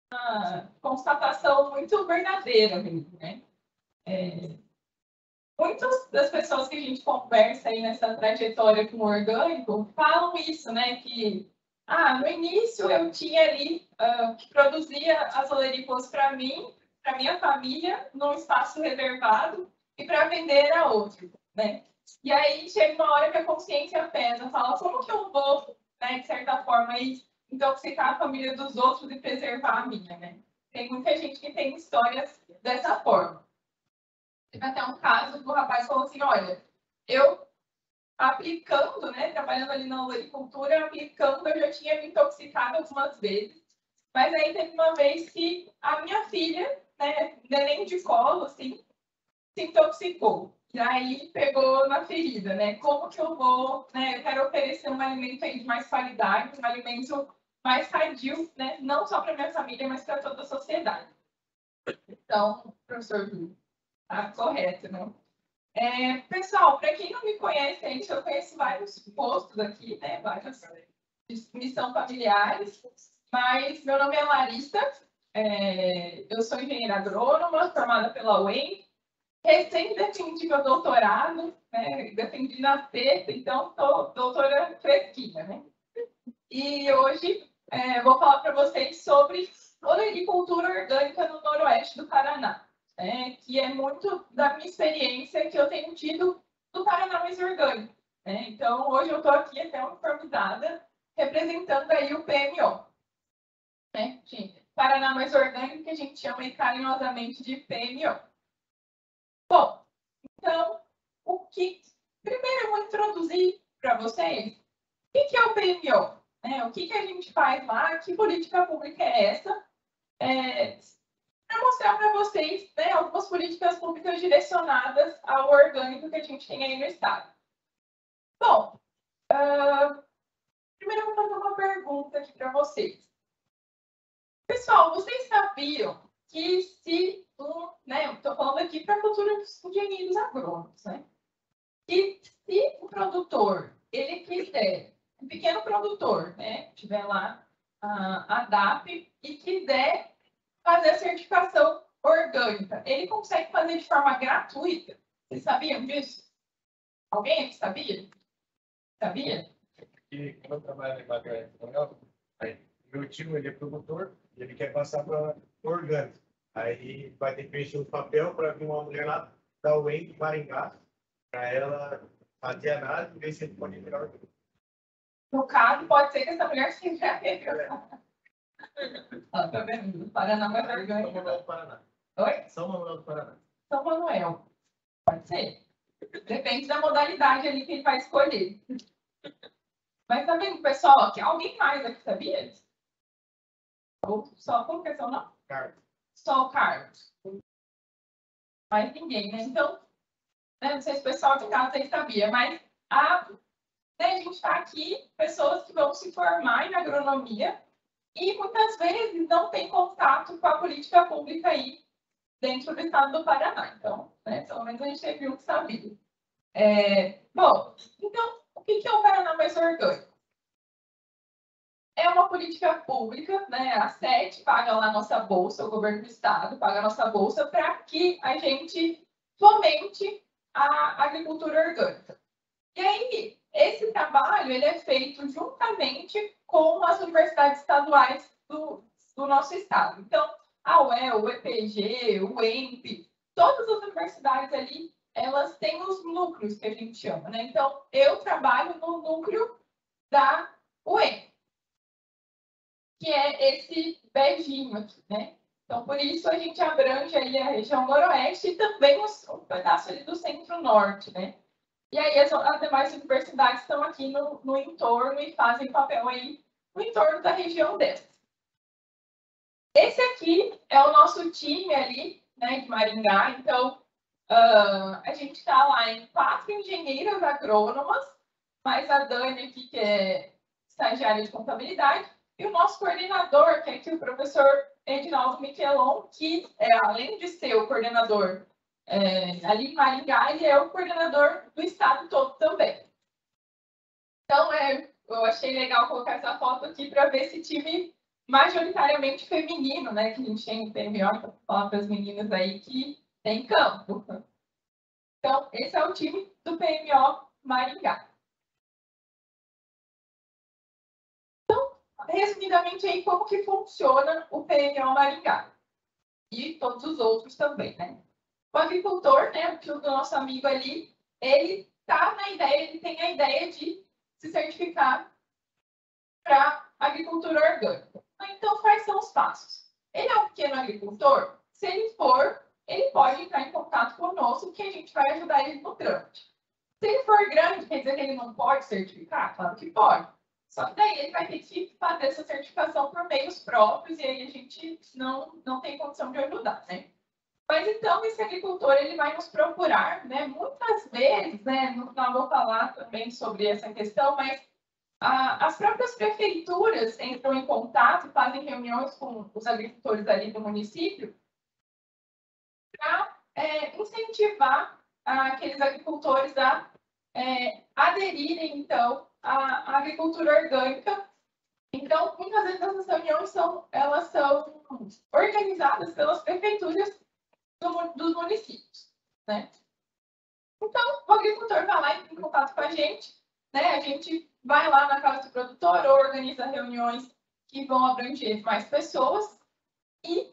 uma constatação muito verdadeira mesmo, né? Muitas das pessoas que a gente conversa aí nessa trajetória com o orgânico falam isso, né? Que no início eu tinha ali que produzia as olericôs para mim, para minha família, num espaço reservado, e para vender a outro, né? E aí chega uma hora que a consciência pesa, fala, como que eu vou, né, de certa forma, aí, intoxicar a família dos outros e preservar a minha, né? Tem muita gente que tem histórias dessa forma. Teve até um caso que o rapaz falou assim, olha, eu aplicando, né, trabalhando ali na olericultura, aplicando, eu já tinha me intoxicado algumas vezes, mas aí teve uma vez que a minha filha, né, neném de colo, assim, se intoxicou. E aí pegou na ferida, né? Como que eu vou, né? Eu quero oferecer um alimento aí de mais qualidade, um alimento mais sadio, né? Não só para minha família, mas para toda a sociedade. Então, professor Júlio, tá correto, né? Pessoal, para quem não me conhece, gente, eu conheço vários postos aqui, né? Várias de missão familiares, mas meu nome é Larissa, eu sou engenheira agrônoma, formada pela UEM, recém defendi meu doutorado, né? Defendi na sexta, então estou doutora fresquinha, né? E hoje vou falar para vocês sobre olericultura orgânica no noroeste do Paraná, que é muito da minha experiência que eu tenho tido no Paraná mais orgânico. Então, hoje eu estou aqui até uniformizada, representando aí o PMO. Paraná mais orgânico, que a gente chama aí carinhosamente de PMO. Bom, então, primeiro eu vou introduzir para vocês o que é o PMO. O que a gente faz lá, que política pública é essa, para mostrar para vocês, né, algumas políticas públicas direcionadas ao orgânico que a gente tem aí no estado. Bom, primeiro eu vou fazer uma pergunta aqui para vocês. Pessoal, vocês sabiam que se eu estou falando aqui para futuros engenheiros agrônomos, né? Que se o produtor, ele quiser, um pequeno produtor, né, tiver lá a DAP e quiser fazer a certificação orgânica, ele consegue fazer de forma gratuita. Vocês sabiam disso? Alguém aqui sabia? Sabia? E como eu trabalho em Magalhães, meu tio ele é produtor e ele quer passar para orgânico. Aí vai ter que preencher um papel para vir uma mulher lá da UEM de Maringá para ela fazer análise e ver se ele pode virar orgânico. No caso, pode ser que essa mulher seja tá vendo? Paraná mais orgânico. São Manuel do Paraná. Oi? São Manuel do Paraná. São Manuel. Pode ser. Depende da modalidade ali que ele vai escolher. Mas tá vendo, pessoal, que alguém mais aqui sabia? Ou só como que é seu nome? Carlos. Só o Carlos. Mais ninguém, né? Então, não sei se o pessoal de casa aí sabia, mas a gente está aqui, pessoas que vão se formar em agronomia e muitas vezes não tem contato com a política pública aí dentro do estado do Paraná. Então, pelo menos a gente teve um que sabia. Bom, então, o que é o Paraná mais orgânico? É uma política pública, né? A SET paga lá a nossa bolsa, o governo do estado paga a nossa bolsa para que a gente fomente a agricultura orgânica. E aí, esse trabalho ele é feito juntamente com as universidades estaduais do nosso estado. Então, a UEL, o EPG, o EMP, todas as universidades ali, elas têm os núcleos que a gente chama, né? Então, eu trabalho no núcleo da UEM, que é esse beijinho aqui, né? Então, por isso a gente abrange aí a região noroeste e também um pedaço ali do centro-norte, né? E aí as demais universidades estão aqui no entorno e fazem papel aí no entorno da região dessa. Esse aqui é o nosso time ali, né, de Maringá. Então, a gente está lá em 4 engenheiras agrônomas, mais a Dani aqui, que é estagiária de contabilidade, e o nosso coordenador, que é aqui o professor Edinaldo Miquelon, que, além de ser o coordenador ali em Maringá, ele é o coordenador do estado todo também. Então, eu achei legal colocar essa foto aqui para ver esse time majoritariamente feminino, né? Que a gente tem no PMO, para falar para as meninas aí que tem campo. Então, esse é o time do PMO Maringá. Então, resumidamente aí, como que funciona o PMO Maringá? E todos os outros também, né? O agricultor, né, o tio do nosso amigo ali, ele ele tem a ideia de se certificar para agricultura orgânica. Então, quais são os passos? Ele é um pequeno agricultor? Se ele for, ele pode entrar em contato conosco, que a gente vai ajudar ele no trâmite. Se ele for grande, quer dizer que ele não pode certificar? Claro que pode. Só que daí ele vai ter que fazer essa certificação por meios próprios, e aí a gente não tem condição de ajudar, né? Mas então, esse agricultor, ele vai nos procurar, né? Muitas vezes, né? No final vou falar também sobre essa questão, mas as próprias prefeituras entram em contato, fazem reuniões com os agricultores ali do município para incentivar aqueles agricultores a aderirem, então, à agricultura orgânica. Então, muitas vezes essas reuniões elas são organizadas pelas prefeituras dos municípios, né? Então, o agricultor vai lá em contato com a gente, né? A gente vai lá na casa do produtor, organiza reuniões que vão abranger mais pessoas e,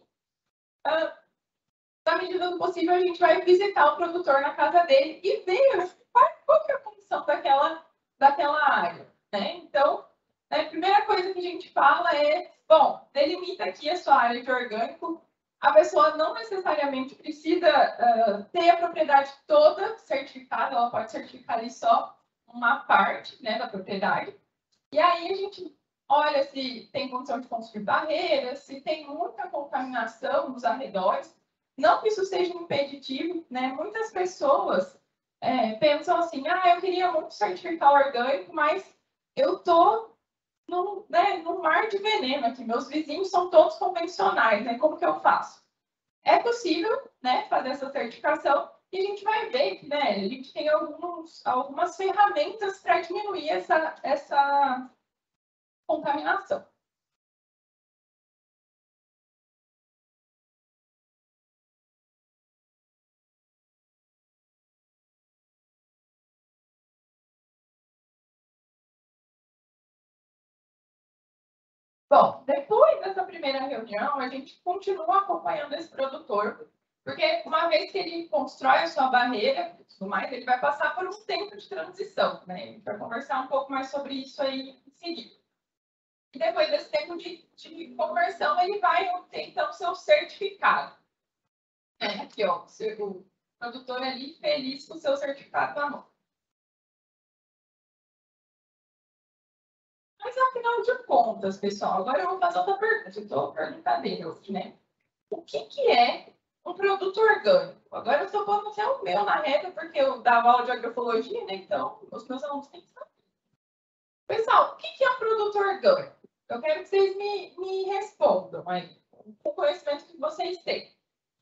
na medida do possível, a gente vai visitar o produtor na casa dele e ver qual que é a condição daquela área, né? Então, a primeira coisa que a gente fala é, bom, delimita aqui a sua área de orgânico. A pessoa não necessariamente precisa ter a propriedade toda certificada, ela pode certificar ali só uma parte, né, da propriedade. E aí a gente olha se tem condição de construir barreiras, se tem muita contaminação nos arredores. Não que isso seja impeditivo, né? Muitas pessoas pensam assim, eu queria muito certificar orgânico, mas eu estou num mar de veneno aqui. Meus vizinhos são todos convencionais, né? Como que eu faço? É possível, né, fazer essa certificação e a gente vai ver que, né, a gente tem algumas ferramentas para diminuir essa contaminação. Bom, depois dessa primeira reunião, a gente continua acompanhando esse produtor, porque uma vez que ele constrói a sua barreira e tudo mais, ele vai passar por um tempo de transição, né? A gente vai conversar um pouco mais sobre isso aí em seguida. E depois desse tempo de conversão, ele vai obter, então, seu certificado. Aqui, ó, o produtor ali feliz com o seu certificado na mão. Mas, afinal de contas, pessoal, agora eu vou fazer outra pergunta. Eu estou perguntando hoje, né? O que é um produto orgânico? Agora eu estou falando que é o meu na reta, porque eu dava aula de agroecologia, né? Então, os meus alunos têm que saber. Pessoal, o que é um produto orgânico? Eu quero que vocês me respondam aí, com o conhecimento que vocês têm.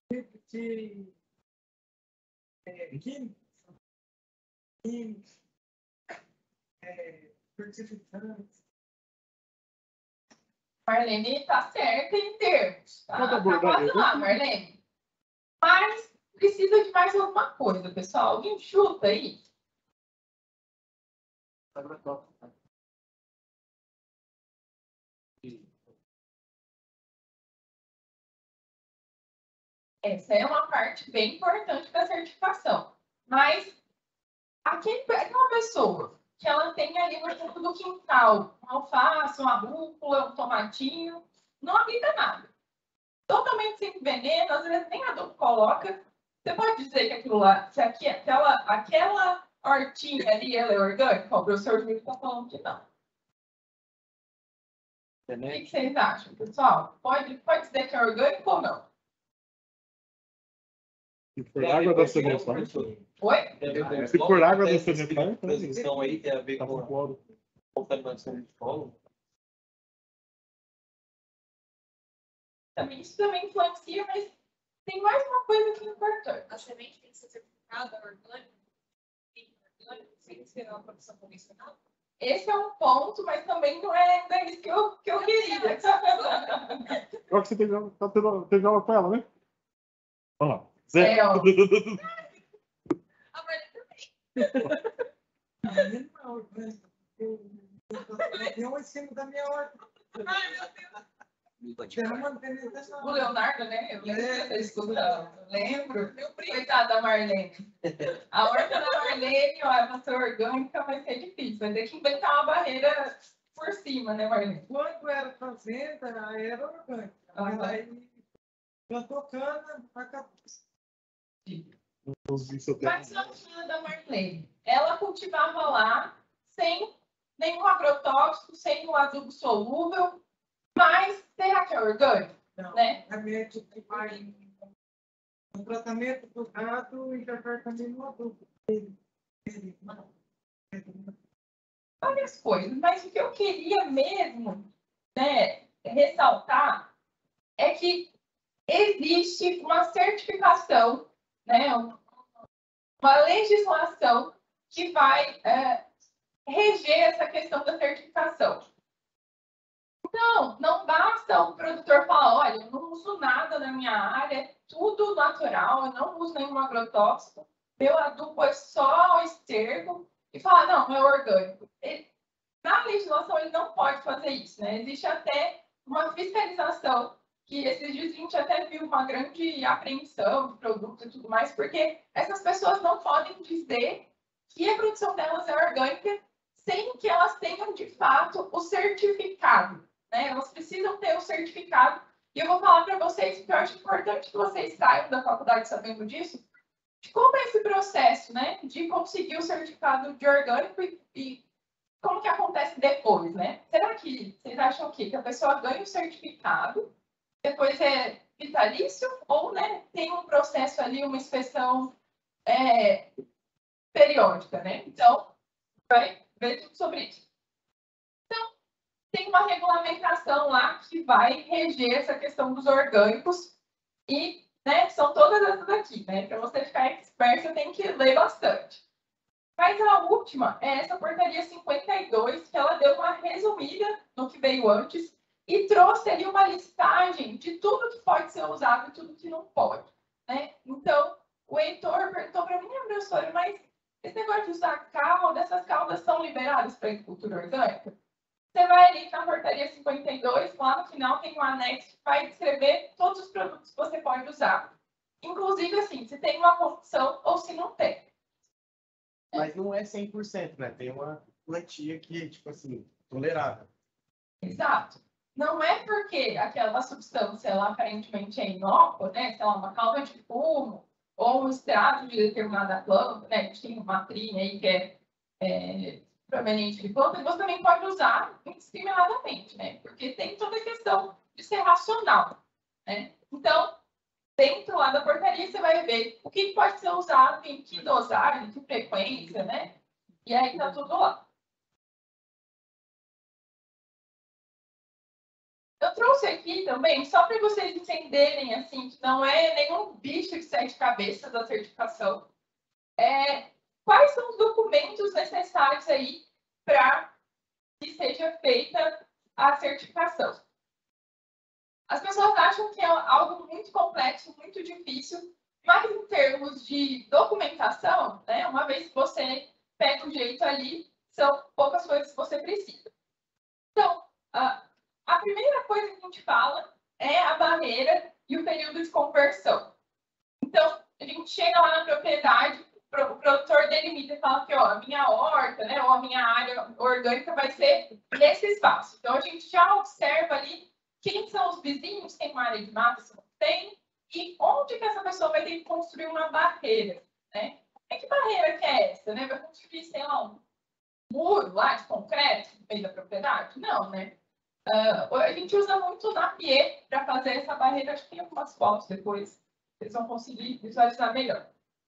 Marlene está certa em termos. Tá quase lá, Marlene. Mas precisa de mais alguma coisa, pessoal. Alguém chuta aí? Essa é uma parte bem importante da certificação. Mas aquela pessoa que ela tem ali no fundo do quintal, um alface, uma rúcula, um tomatinho, não aplica nada. Totalmente sem veneno, às vezes nem adubo coloca. Você pode dizer que aquilo lá, se aquela hortinha ali, ela é orgânica? O professor Júlio está falando que não. O que vocês acham, pessoal? Pode dizer que é orgânico ou não? Se for água da sementar. Oi? Se for água da sementar, transição aí tem a ver com contaminação de solo. Isso também influencia, mas tem mais uma coisa que é importante. A semente tem que ser certificada orgânica, sem ser uma produção convencional? Esse é um ponto, mas também não é isso que eu queria. Olha que você teve aula com ela, né? Olha lá. Zé. É, ó. A Marlene também. Eu ensino da minha hora. Ai, meu Deus. O Leonardo, né? Eu lembro dessa discussão. Eu lembro. Coitada da Marlene. A horta da Marlene, ó, para ser orgânica vai ser difícil. Vai ter que inventar uma barreira por cima, né, Marlene? Quando era fazenda, aí era orgânica. Aham. Aí plantou cana, acabou. Mas a horta da Marlene, ela cultivava lá sem nenhum agrotóxico, sem um adubo solúvel. Mas será que é orgânico? Não, Né? a média que vai no tratamento do gado e já vai também no adubo. Várias coisas, mas o que eu queria mesmo, né, ressaltar é que existe uma certificação, né, uma legislação que vai reger essa questão da certificação. Então, não basta o produtor falar, olha, eu não uso nada na minha área, é tudo natural, eu não uso nenhum agrotóxico, meu adubo é só esterco, e falar, não, é orgânico. Na legislação, ele não pode fazer isso, né? Existe até uma fiscalização, que esses dias a gente até viu uma grande apreensão de produtos e tudo mais, porque essas pessoas não podem dizer que a produção delas é orgânica sem que elas tenham, de fato, o certificado, né? Elas precisam ter o certificado. E eu vou falar para vocês, porque eu acho importante que vocês saiam da faculdade sabendo disso, de como é esse processo, né? De conseguir o certificado de orgânico e como que acontece depois, né? Será que vocês acham o quê? Que a pessoa ganha o certificado, depois é vitalício, ou, né, tem um processo ali, uma inspeção periódica, né? Então, vai ver tudo sobre isso. Então, tem uma regulamentação lá que vai reger essa questão dos orgânicos e, né, são todas essas aqui, né? Para você ficar expert, você tem que ler bastante. Mas a última é essa portaria 52, que ela deu uma resumida no que veio antes e trouxe ali uma listagem de tudo que pode ser usado e tudo que não pode, né? Então, o Heitor perguntou para mim, professora, mas esse negócio de usar calda, essas caldas são liberadas para agricultura orgânica? Você vai ali na portaria 52, lá no final tem um anexo que vai descrever todos os produtos que você pode usar. Inclusive, assim, se tem uma condição ou se não tem. Mas não é 100%, né? Tem uma quantia que, tipo assim, tolerável. Exato. Não é porque aquela substância ela aparentemente é inócua, né? Sei lá, uma calda de fumo ou um extrato de determinada planta, né? A gente tem uma trinha aí que é proveniente de planta, e você também pode usar indiscriminadamente, né? Porque tem toda a questão de ser racional, né? Então, dentro lá da portaria, você vai ver o que pode ser usado, em que dosagem, em que frequência, né? E aí tá tudo lá. Eu trouxe aqui também, só para vocês entenderem, assim, que não é nenhum bicho de sete cabeças da certificação. Quais são os documentos necessários aí para que seja feita a certificação? As pessoas acham que é algo muito complexo, muito difícil, mas em termos de documentação, né, uma vez que você pega o jeito ali, são poucas coisas que você precisa. Então, a primeira coisa que a gente fala é a barreira e o período de conversão. Então, a gente chega lá na propriedade, o produtor delimita e fala que, ó, a minha horta, né, ou a minha área orgânica vai ser nesse espaço. Então, a gente já observa ali quem são os vizinhos, tem uma área de mata, se não tem, e onde que essa pessoa vai ter que construir uma barreira, né? E que barreira que é essa, né? Vai construir, sei lá, um muro lá de concreto no meio da propriedade? Não, né? A gente usa muito napier para fazer essa barreira. Acho que tem algumas fotos depois, vocês vão conseguir visualizar melhor.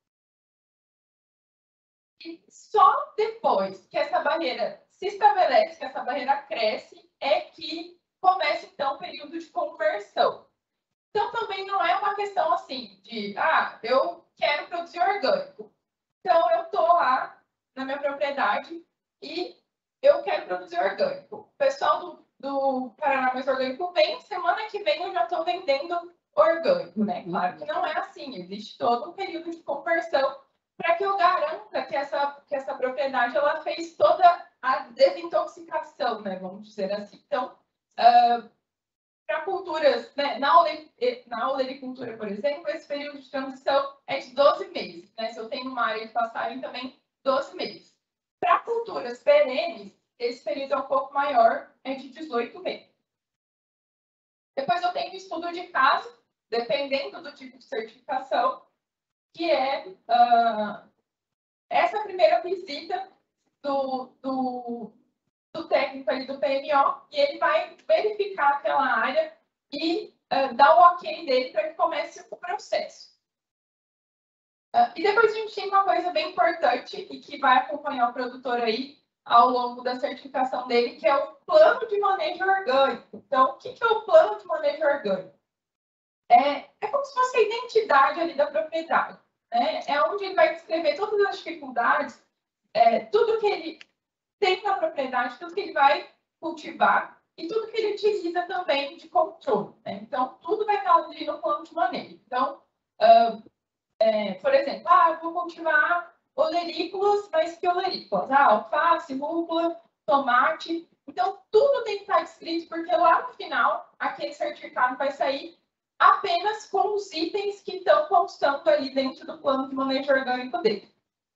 E só depois que essa barreira se estabelece, que essa barreira cresce, é que começa, então, o período de conversão. Então, também não é uma questão assim de, eu quero produzir orgânico. Então, eu estou lá na minha propriedade e eu quero produzir orgânico. O pessoal do Paraná Mais Orgânico vem, semana que vem eu já estou vendendo orgânico, né? Claro que não é assim, existe todo um período de conversão para que eu garanta que essa propriedade ela fez toda a desintoxicação, né? Vamos dizer assim. Então, para culturas, né? Na olericultura, por exemplo, esse período de transição é de 12 meses, né? Se eu tenho uma área de pastagem também, 12 meses. Para culturas perenes, esse período é um pouco maior, é de 18 meses. Depois eu tenho o estudo de caso, dependendo do tipo de certificação, que é essa primeira visita do técnico ali do PMO, e ele vai verificar aquela área e dar o ok dele para que comece o processo. E depois a gente tem uma coisa bem importante e que vai acompanhar o produtor aí ao longo da certificação dele, que é o plano de manejo orgânico. Então, o que é o plano de manejo orgânico? É como se fosse a identidade ali da propriedade, né? É onde ele vai descrever todas as dificuldades, tudo que ele tem na propriedade, tudo que ele vai cultivar e tudo que ele utiliza também de controle, né? Então, tudo vai estar ali no plano de manejo. Então, por exemplo, vou cultivar olerícolas, mas que olerícolas? Alface, rúcula, tomate. Então, tudo tem que estar descrito, porque lá no final, aquele certificado vai sair apenas com os itens que estão constando ali dentro do plano de manejo orgânico dele.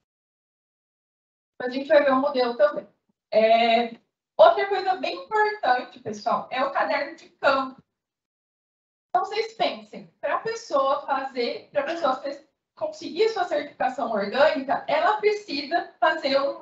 A gente vai ver o modelo também. Outra coisa bem importante, pessoal, é o caderno de campo. Então, vocês pensem, para a pessoa conseguir sua certificação orgânica, ela precisa fazer um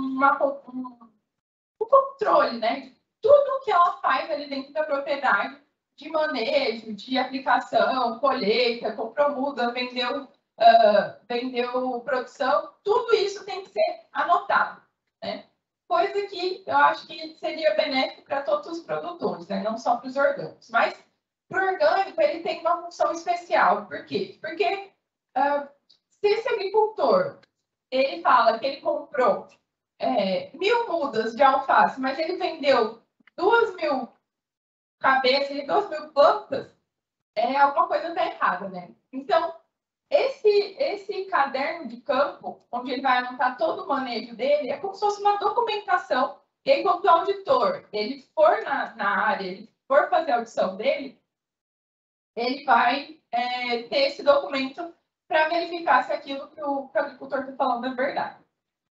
controle, né? De tudo que ela faz ali dentro da propriedade, de manejo, de aplicação, colheita, comprou muda, vendeu produção, tudo isso tem que ser anotado, né? Coisa que eu acho que seria benéfico para todos os produtores, né? Não só para os orgânicos. Mas para o orgânico, ele tem uma função especial. Por quê? Porque se esse agricultor ele fala que ele comprou 1.000 mudas de alface, mas ele vendeu 2.000 cabeças e 2.000 plantas, alguma coisa está errada, né? Então, esse caderno de campo, onde ele vai anotar todo o manejo dele, é como se fosse uma documentação. E aí, quando o auditor ele for na área, ele for fazer a audição dele, ele vai ter esse documento para verificar se aquilo que o agricultor está falando é verdade.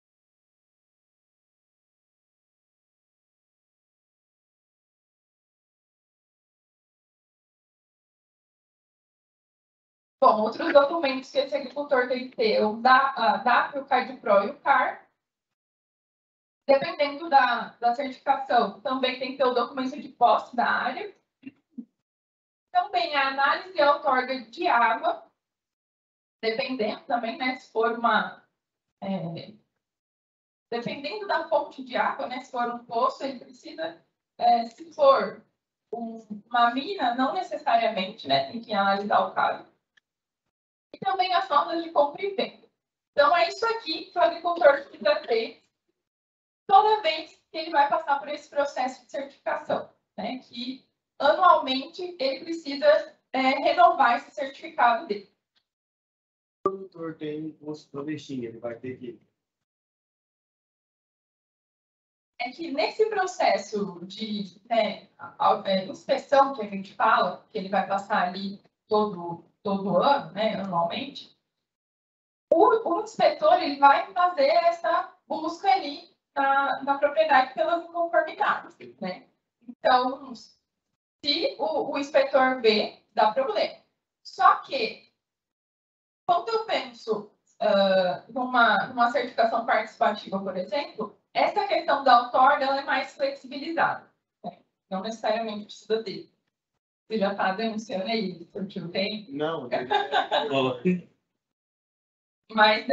Bom, outros documentos que esse agricultor tem que ter, o DAP, o CADPRO e o CAR. Dependendo da certificação, também tem que ter o documento de posse da área. Também a análise e a outorga de água, dependendo também, né, se for dependendo da fonte de água, né, se for um poço, ele precisa, se for uma mina, não necessariamente, né, tem que analisar o caso. E também as notas de compra e venda. Então, é isso aqui que o agricultor precisa ter toda vez que ele vai passar por esse processo de certificação, né, que anualmente ele precisa renovar esse certificado dele. O produtor tem imposto para investir, ele vai ter que... É que nesse processo de inspeção que a gente fala, que ele vai passar ali todo ano, né, anualmente, o inspetor ele vai fazer essa busca ali na propriedade pelas inconformidades, né? Então, se o inspetor vê, dá problema. Só que, quando eu penso numa certificação participativa, por exemplo, essa questão da outorga ela é mais flexibilizada, né? Não necessariamente precisa ter. Você já está denunciando aí, surtiu tem? Não. Mas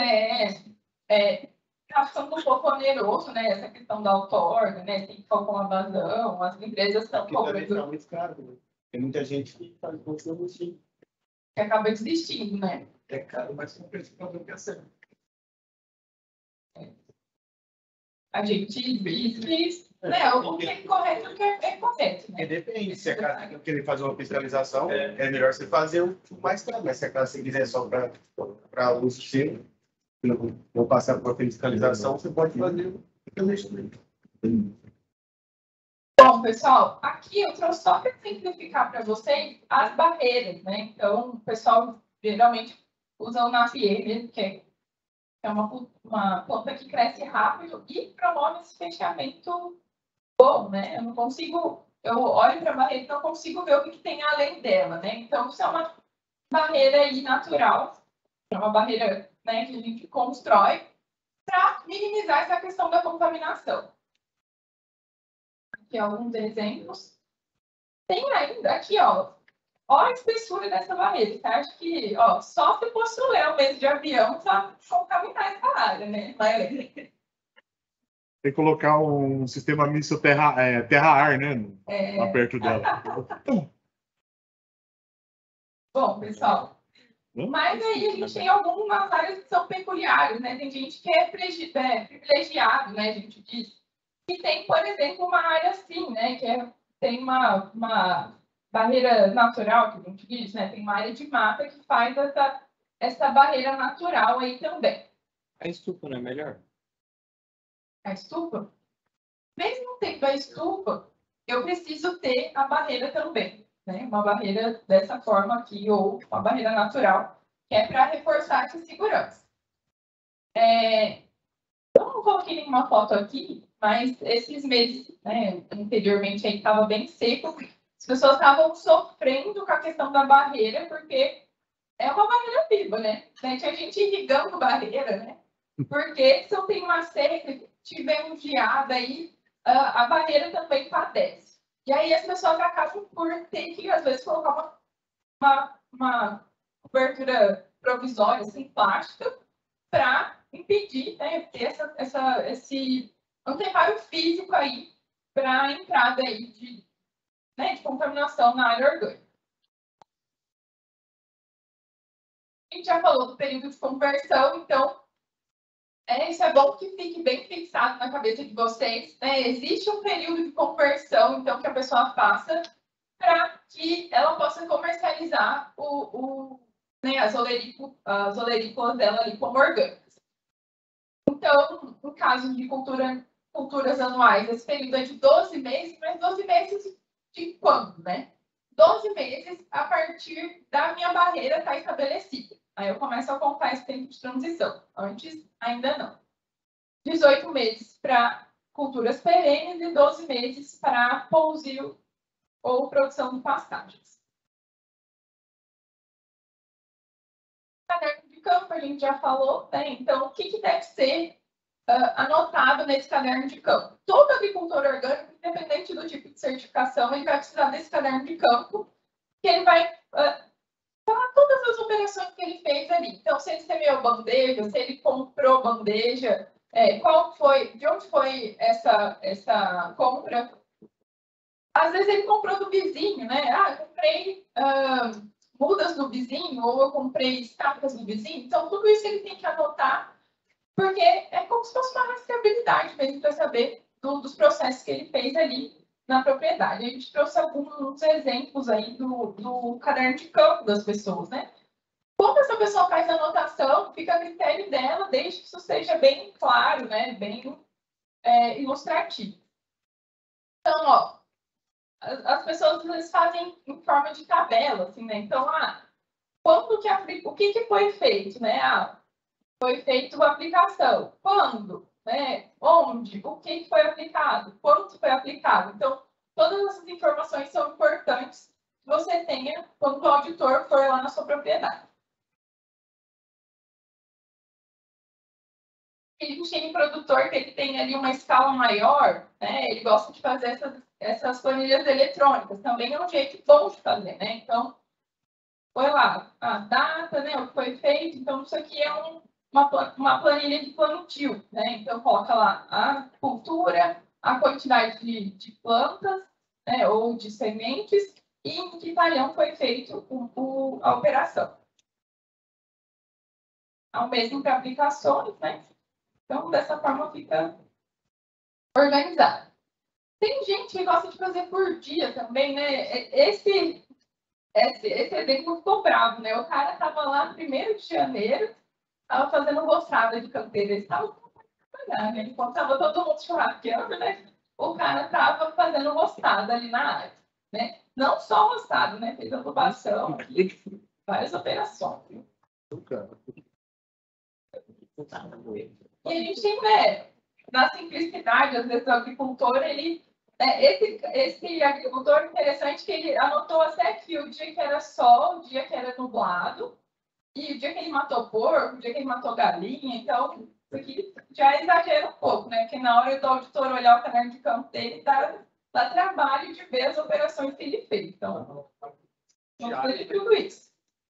está ficando um pouco oneroso, né? Essa questão da outorga, né? Tem que calcular uma vazão, as empresas estão cobrando. Tá muito caro, né? Tem muita gente que faz consumo sim. Que acaba desistindo, né? É caro, mas com preço para a A gente vive né, o que é correto e o que é correto, Porque né? depende, se a casa querer fazer uma fiscalização, é melhor você fazer o mais caro, mas se a casa você quiser só para uso seu, não passar por uma fiscalização, você pode fazer o investimento. Bom, pessoal, aqui eu trouxe só para simplificar para vocês as barreiras, né? Então, o pessoal geralmente usa o Napier, mesmo, que é uma planta que cresce rápido e promove esse fechamento bom, né? Eu não consigo, eu olho para a barreira e não consigo ver o que tem além dela, né? Então, isso é uma barreira aí natural, é uma barreira, né, que a gente constrói para minimizar essa questão da contaminação. Aqui alguns exemplos. Tem ainda aqui, ó a espessura dessa barreira. Você acha que, ó, só se fosse o Léo mesmo de avião para contaminar essa área, né? Mas... Tem que colocar um sistema misto terra-ar, né? Lá perto dela. Bom, pessoal, mas aí a gente tem algumas áreas que são peculiares, né? Tem gente que é privilegiado, né? A gente diz. E tem, por exemplo, uma área assim, né? Tem uma barreira natural, que a gente diz, né? Tem uma área de mata que faz essa barreira natural aí também. A estufa não é melhor? A estufa? Mesmo tendo a estufa, eu preciso ter a barreira também, né? Uma barreira dessa forma aqui, ou uma barreira natural, que é para reforçar essa segurança. Eu não coloquei nenhuma foto aqui, mas esses meses, né, anteriormente aí estava bem seco, as pessoas estavam sofrendo com a questão da barreira, porque é uma barreira viva, né? Tinha gente irrigando barreira, né? Porque se eu tenho uma seca, tiver um geada aí, a barreira também padece. E aí as pessoas acabam por ter que, às vezes, colocar uma cobertura provisória, assim, plástica, para impedir, né, ter esse anteparo físico aí para a entrada aí de contaminação na área orgânica. A gente já falou do período de conversão, então isso é bom que fique bem fixado na cabeça de vocês. Né? Existe um período de conversão, então, que a pessoa faça para que ela possa comercializar as olerícolas dela ali como orgânicas. Então, no caso de culturas anuais, esse período é de 12 meses, mas 12 meses de quando, né? 12 meses a partir da minha barreira estar estabelecida. Aí eu começo a contar esse tempo de transição. Antes, ainda não. 18 meses para culturas perenes e 12 meses para pousio ou produção de pastagens. Caderno de campo, a gente já falou, né? Então, o que deve ser anotado nesse caderno de campo? Todo agricultor orgânico, independente do tipo de certificação, ele vai precisar desse caderno de campo, que ele vai falar todas as operações que ele fez ali. Então, se ele semeou bandeja, se ele comprou bandeja, de onde foi essa compra? Às vezes ele comprou do vizinho, né? Eu comprei mudas do vizinho, ou eu comprei estacas do vizinho. Então, tudo isso ele tem que anotar, porque é como se fosse uma rastreabilidade mesmo para saber dos processos que ele fez ali na propriedade. A gente trouxe alguns exemplos aí do caderno de campo das pessoas, né? Como essa pessoa faz a anotação, fica a critério dela, desde que isso seja bem claro, né? Bem ilustrativo. Então, ó, as pessoas às vezes fazem em forma de tabela, assim, né? Então, o que foi feito, né? Foi feita a aplicação. Quando? Né? Onde? O que foi aplicado? Quanto foi aplicado? Então, todas essas informações são importantes que você tenha quando o auditor for lá na sua propriedade. A gente tem um produtor que ele tem ali uma escala maior, né? Ele gosta de fazer essas planilhas eletrônicas. Também é um jeito bom de fazer, né? Então, foi lá a data, né? O que foi feito. Então, isso aqui é uma planilha de plantio, né? Então, coloca lá a cultura, a quantidade de plantas, né? Ou de sementes e em que talhão foi feito a operação. Ao mesmo para aplicações, né? Então, dessa forma fica organizado. Tem gente que gosta de fazer por dia também, né? Esse exemplo ficou bravo, né? O cara estava lá no 1º de janeiro, estava fazendo roçada de canteiro, eles estavam trabalhando, né? Enquanto estava todo mundo churrasqueando, né? O cara estava fazendo roçada ali na área, né? Não só roçada, né? Fez adubação, várias operações. E a gente tem, né, na simplicidade, às vezes o agricultor, esse agricultor interessante que ele anotou até aqui o dia que era sol, o dia que era nublado, e o dia que ele matou porco, o dia que ele matou galinha. Então, isso aqui já exagera um pouco, né? Porque na hora do auditor olhar o caderno de campo dele, dá trabalho de ver as operações que ele fez. Então, vamos ver de tudo isso.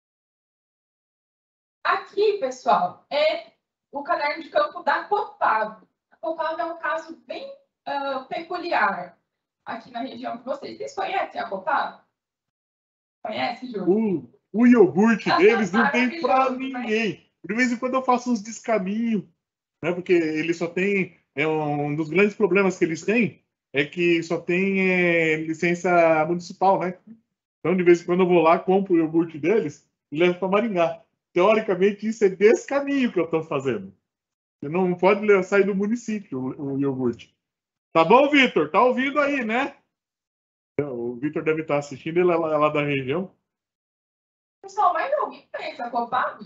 Aqui, pessoal, é o caderno de campo da Copag. A Copag é um caso bem peculiar aqui na região de vocês. Vocês conhecem a Copag? Conhece, Júlio? O iogurte deles não tem para ninguém. De vez em quando eu faço uns descaminhos, né? Porque eles só tem... um dos grandes problemas que eles têm é que só tem licença municipal, né? Então, de vez em quando eu vou lá, compro o iogurte deles e levo para Maringá. Teoricamente, isso é desse caminho que eu estou fazendo. Você não pode sair do município o iogurte. Tá bom, Vitor? Tá ouvindo aí, né? O Vitor deve estar assistindo, ele é lá da região. Pessoal, mais alguém conhece a Copag?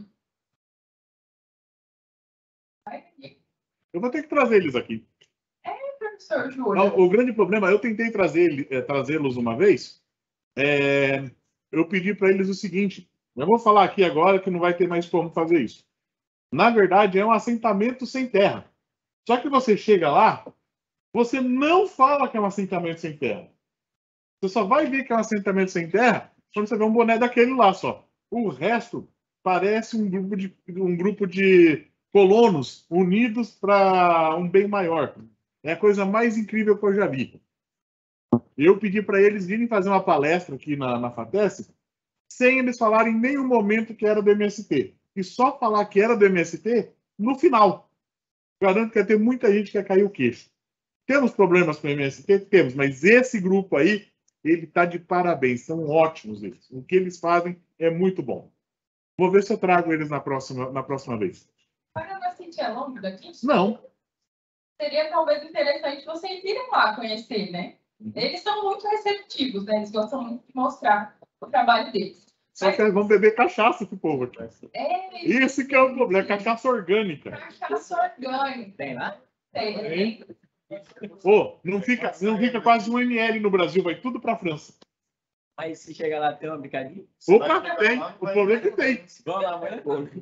Eu vou ter que trazer eles aqui. Professor Júlio. O grande problema, eu tentei trazê-los uma vez. Eu pedi para eles o seguinte. Eu vou falar aqui agora que não vai ter mais como fazer isso. Na verdade, é um assentamento sem terra. Só que você chega lá, você não fala que é um assentamento sem terra. Você só vai ver que é um assentamento sem terra quando você vê um boné daquele lá só. O resto parece um grupo de colonos unidos para um bem maior. É a coisa mais incrível que eu já vi. Eu pedi para eles virem fazer uma palestra aqui na FATESC, sem eles falarem em nenhum momento que era do MST. E só falar que era do MST no final. Garanto que vai ter muita gente que vai cair o queixo. Temos problemas com o MST? Temos, mas esse grupo aí, ele está de parabéns. São ótimos eles. O que eles fazem é muito bom. Vou ver se eu trago eles na próxima vez. Para não sentir a longo daqui? Não. Seria talvez interessante vocês irem lá conhecer, né? Eles são muito receptivos, né? Eles gostam muito de mostrar o trabalho deles. Só que eles vão beber cachaça esse povo aqui. Esse que é o problema, é cachaça orgânica. Cachaça orgânica. Tem lá? Tem. Não fica quase 1 ml no Brasil, vai tudo para a França. Mas se chegar lá, tem uma bicadinha? Opa, tem. O problema é que tem. Vamos lá, amanhã.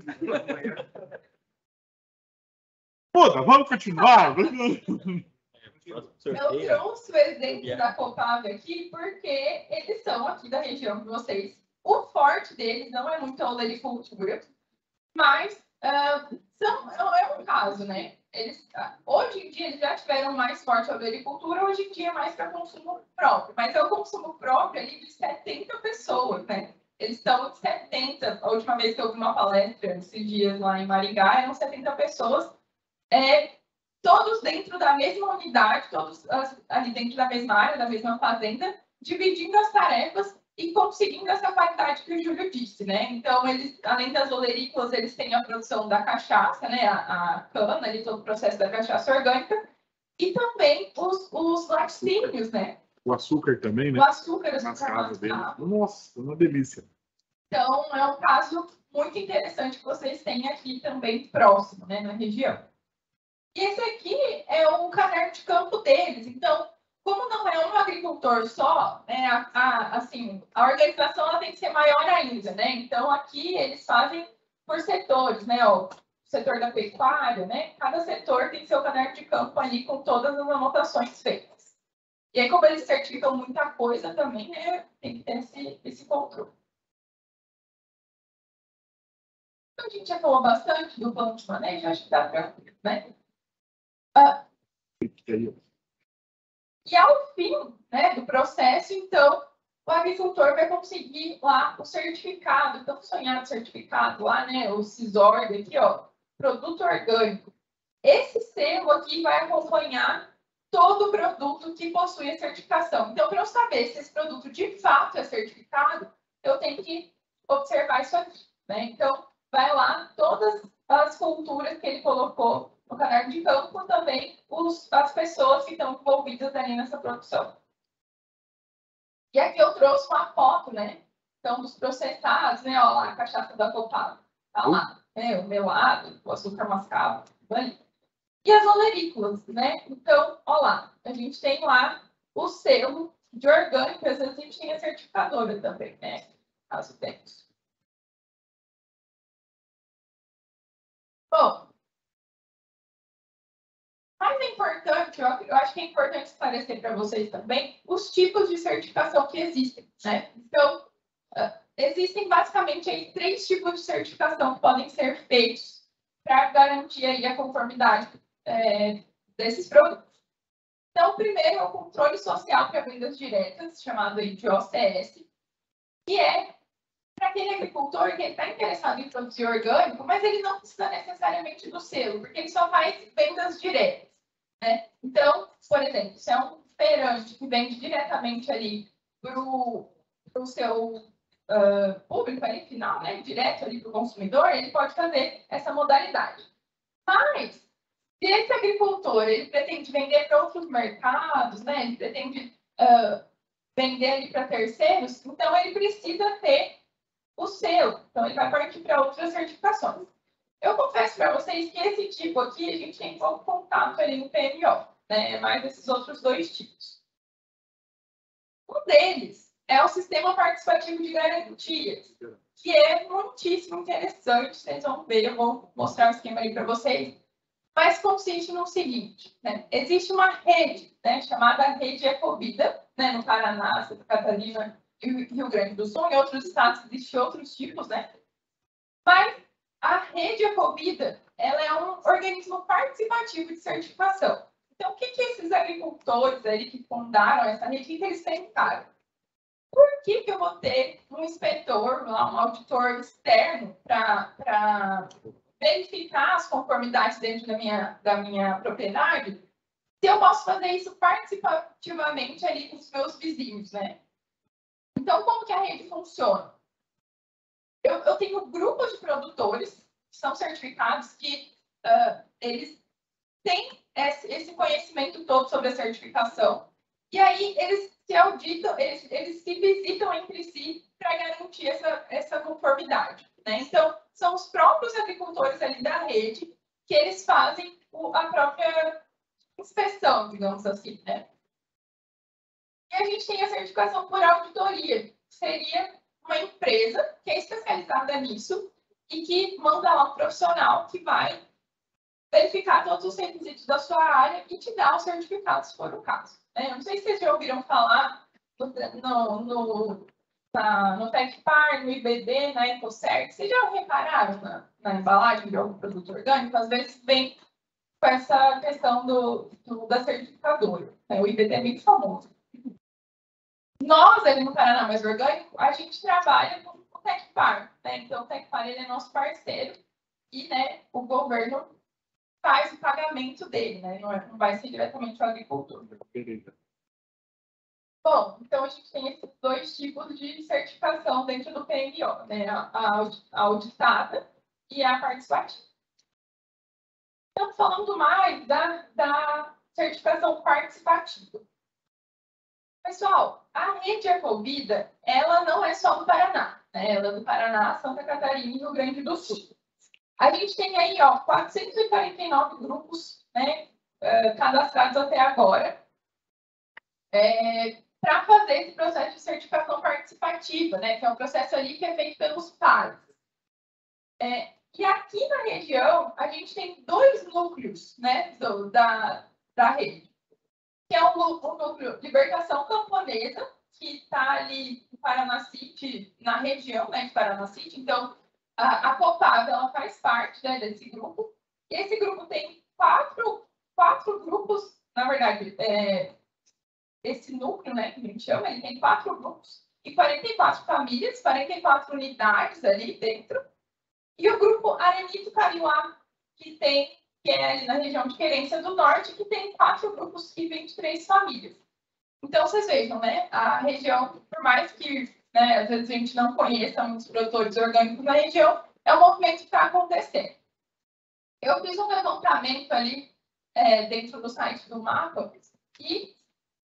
Pô, vamos continuar? Eu trouxe o exemplo da Copag aqui porque eles são aqui da região de vocês. O forte deles não é muito a olericultura, mas é um caso, né? Hoje em dia eles já tiveram mais forte a olericultura, hoje em dia é mais para consumo próprio. Mas é o consumo próprio ali de 70 pessoas, né? Eles estão de 70. A última vez que eu vi uma palestra, esses dias lá em Maringá, eram 70 pessoas. Todos dentro da mesma unidade, todos ali dentro da mesma área, da mesma fazenda, dividindo as tarefas e conseguindo essa qualidade que o Júlio disse, né? Então, eles, além das olerícolas, eles têm a produção da cachaça, né? A cana, ali, todo o processo da cachaça orgânica, e também os laticínios, né? O açúcar também, né? O açúcar Nas casas deles. mascavo. Nossa, uma delícia. Então, é um caso muito interessante que vocês têm aqui também próximo, né? Na região. E esse aqui é o caderno de campo deles. Então, como não é um agricultor só, né, a organização ela tem que ser maior ainda, né? Então, aqui eles fazem por setores, né? O setor da pecuária, né? Cada setor tem seu caderno de campo ali com todas as anotações feitas. E aí, como eles certificam muita coisa também, né, tem que ter esse controle. A gente já falou bastante do plano de manejo, acho que dá para, né? E ao fim, né, do processo, então, o agricultor vai conseguir lá o certificado, então sonhado certificado lá, né, o CISORG aqui, ó, produto orgânico. Esse selo aqui vai acompanhar todo produto que possui a certificação. Então, para eu saber se esse produto de fato é certificado, eu tenho que observar isso aqui, né? Então, vai lá todas as culturas que ele colocou no caderno de campo, também as pessoas que estão envolvidas ali nessa produção. E aqui eu trouxe uma foto, né? Então, dos processados, né? Olha lá, a cachaça da Copada. Tá lá, né? O melado, o açúcar mascavo, ali. E as olerícolas, né? Então, olha lá, a gente tem lá o selo de orgânico, às vezes a gente tem a certificadora também, né? Caso temos. Bom, mais importante, eu acho que é importante esclarecer para vocês também os tipos de certificação que existem, né? Então, existem basicamente aí 3 tipos de certificação que podem ser feitos para garantir aí a conformidade desses produtos. Então, o primeiro é o controle social para vendas diretas, chamado aí de OCS, que é para aquele agricultor que está interessado em produzir orgânico, mas ele não precisa necessariamente do selo, porque ele só faz vendas diretas, né? Então, por exemplo, se é um feirante que vende diretamente ali para o seu público ali final, né, direto ali para o consumidor, ele pode fazer essa modalidade. Mas, se esse agricultor ele pretende vender para outros mercados, né, ele pretende vender ali para terceiros, então ele precisa ter o selo. Então, ele vai partir para outras certificações. Eu confesso para vocês que esse tipo aqui, a gente tem pouco contato ali no PMO, né? Mais esses outros 2 tipos. Um deles é o Sistema Participativo de Garantias, que é muitíssimo interessante. Vocês vão ver, eu vou mostrar o esquema ali para vocês. Mas consiste no seguinte, né? Existe uma rede, né, chamada Rede Ecovida, né, no Paraná, Santa Catarina e Rio Grande do Sul. Em outros estados existem outros tipos, né? Mas a Rede Ecovida, ela é um organismo participativo de certificação. Então, o que esses agricultores ali que fundaram essa rede, o que eles pensaram? Por que eu vou ter um inspetor, um auditor externo para verificar as conformidades dentro da minha propriedade, se eu posso fazer isso participativamente ali com os meus vizinhos, né? Então, como que a rede funciona? Eu tenho grupos de produtores que são certificados que eles têm esse conhecimento todo sobre a certificação e aí eles se auditam, eles se visitam entre si para garantir essa conformidade, né? Então, são os próprios agricultores ali da rede que eles fazem a própria inspeção, digamos assim, né? E a gente tem a certificação por auditoria, que seria uma empresa que é especializada nisso e que manda lá um profissional que vai verificar todos os requisitos da sua área e te dar o certificado, se for o caso. Eu não sei se vocês já ouviram falar no Tecpar, no IBD, na EcoCert. Vocês já repararam na embalagem de algum produto orgânico? Às vezes vem com essa questão da certificadora. O IBD é muito famoso. Nós, ali no Paraná Mais Orgânico, a gente trabalha com o Tecpar, né? Então, o Tecpar ele é nosso parceiro e, né, o governo faz o pagamento dele, né? Não vai ser diretamente o agricultor. Bom, então a gente tem esses 2 tipos de certificação dentro do PMO, né? A auditada e a participativa. Então, falando mais da certificação participativa. Pessoal, a Rede Ecovida, ela não é só do Paraná, né? Ela é do Paraná, Santa Catarina e Rio Grande do Sul. A gente tem aí, 449 grupos, né, cadastrados até agora, para fazer esse processo de certificação participativa, né, que é um processo ali que é feito pelos pares. E aqui na região, a gente tem 2 núcleos, né, da rede, que é o núcleo Libertação Camponesa, que está ali em Paranacite, na região, né, de Paranacite. Então, a Copada, ela faz parte, né, desse grupo. E esse grupo tem quatro grupos, na verdade, esse núcleo, né, que a gente chama, ele tem 4 grupos e 44 famílias, 44 unidades ali dentro. E o grupo Arenito Cariuá, que tem que é ali na região de Querência do Norte, que tem 4 grupos e 23 famílias. Então, vocês vejam, né? A região, por mais que, né, às vezes a gente não conheça muitos produtores orgânicos na região, é um movimento que está acontecendo. Eu fiz um levantamento ali dentro do site do mapa e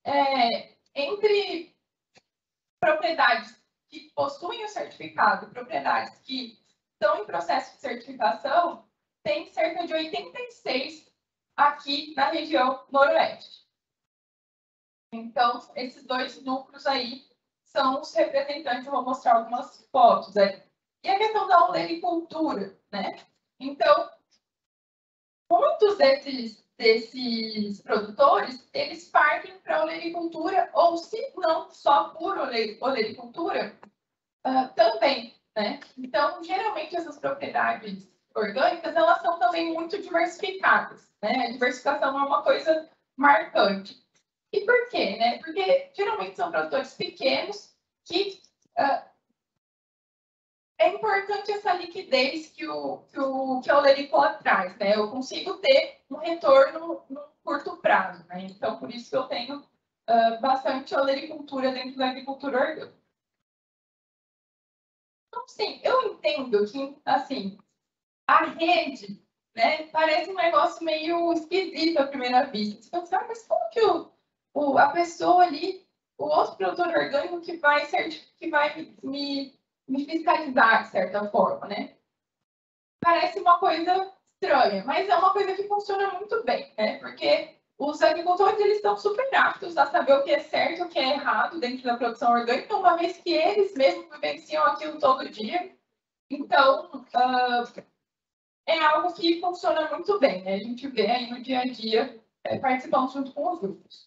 entre propriedades que possuem o certificado e propriedades que estão em processo de certificação, tem cerca de 86 aqui na região noroeste. Então, esses 2 núcleos aí são os representantes, eu vou mostrar algumas fotos aí. E a questão da olericultura, né? Então, muitos desses produtores, eles partem para a olericultura, ou se não só por olericultura, também, né? Então, geralmente, essas propriedades orgânicas, elas são também muito diversificadas, né? A diversificação é uma coisa marcante. E por quê, né? Porque geralmente são produtores pequenos que é importante essa liquidez que a olericultura traz, né? Eu consigo ter um retorno no curto prazo, né? Então, por isso que eu tenho bastante olericultura dentro da agricultura orgânica. Então, sim, eu entendo que, assim, a rede, né, parece um negócio meio esquisito à primeira vista. Você pensa, mas como que a pessoa ali, o outro produtor orgânico que vai me fiscalizar, de certa forma, né? Parece uma coisa estranha, mas é uma coisa que funciona muito bem, né? Porque os agricultores, eles estão super aptos a saber o que é certo e o que é errado dentro da produção orgânica, uma vez que eles mesmos vivenciam aquilo todo dia. Então, é algo que funciona muito bem, né? A gente vê aí no dia a dia, participando junto com os grupos.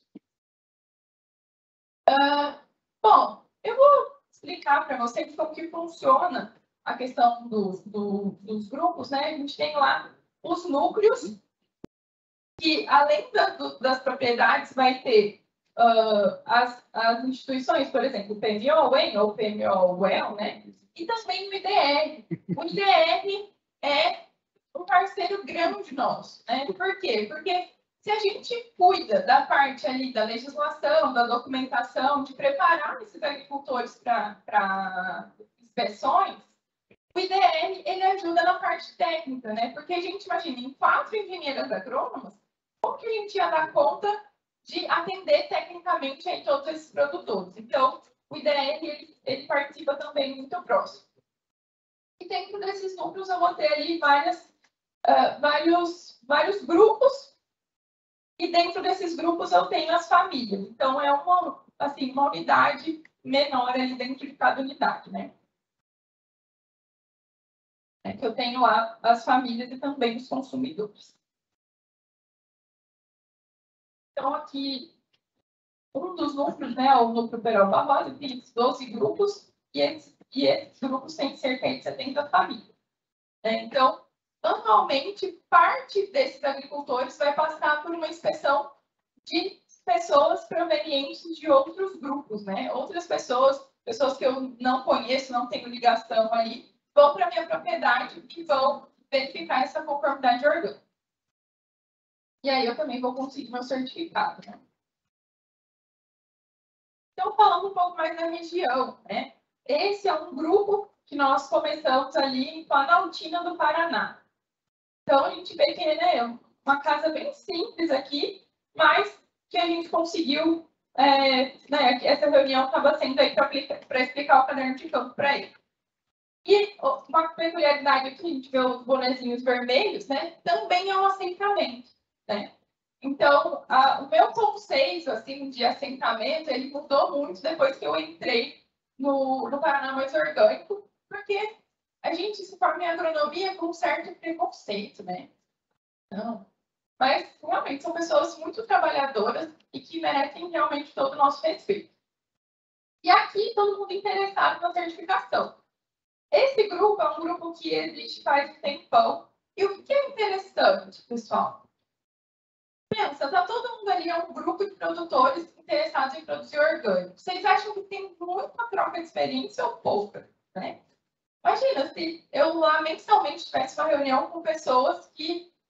Bom, eu vou explicar para vocês como que funciona a questão dos grupos, né? A gente tem lá os núcleos, que além das propriedades vai ter as instituições, por exemplo, o PMO-UEM ou o PMO-UEL, né? E também o IDR. O IDR é um parceiro grande nosso, né? Por quê? Porque se a gente cuida da parte ali da legislação, da documentação, de preparar esses agricultores para inspeções, o IDR, ele ajuda na parte técnica, né? Porque a gente imagina, em 4 engenheiras agrônomas, como que a gente ia dar conta de atender tecnicamente aí todos esses produtores? Então, o IDR, ele participa também muito próximo. E dentro desses núcleos eu vou ter ali vários grupos, e dentro desses grupos eu tenho as famílias. Então, é uma unidade menor ali dentro de cada unidade, né? Que eu tenho lá as famílias e também os consumidores. Então, aqui, um dos núcleos, né, o núcleo Peroba Rosa, tem 12 grupos, e esses grupos têm cerca de 70 famílias. Então, anualmente, parte desses agricultores vai passar por uma inspeção de pessoas provenientes de outros grupos, né? Outras pessoas que eu não conheço, não tenho ligação ali, vão para a minha propriedade e vão verificar essa conformidade orgânica. E aí eu também vou conseguir meu certificado, né? Então, falando um pouco mais da região, né? Esse é um grupo que nós começamos ali em Planaltina do Paraná. Então, a gente vê que é uma casa bem simples aqui, mas que a gente conseguiu, né, essa reunião estava sendo aí para explicar o caderno de campo para ele. E uma peculiaridade aqui, a gente vê os bonezinhos vermelhos, né, também é um assentamento, né? Então, o meu conceito, assim, de assentamento, ele mudou muito depois que eu entrei no Paraná Mais Orgânico, porque a gente se forma em agronomia com um certo preconceito, né? Não. Mas, realmente, são pessoas muito trabalhadoras e que merecem realmente todo o nosso respeito. E aqui, todo mundo interessado na certificação. Esse grupo é um grupo que existe faz um tempão. E o que é interessante, pessoal? Pensa, tá todo mundo ali, é um grupo de produtores interessados em produzir orgânico. Vocês acham que tem muita troca de experiência ou pouca, né? Imagina se eu lá mensalmente tivesse uma reunião com pessoas que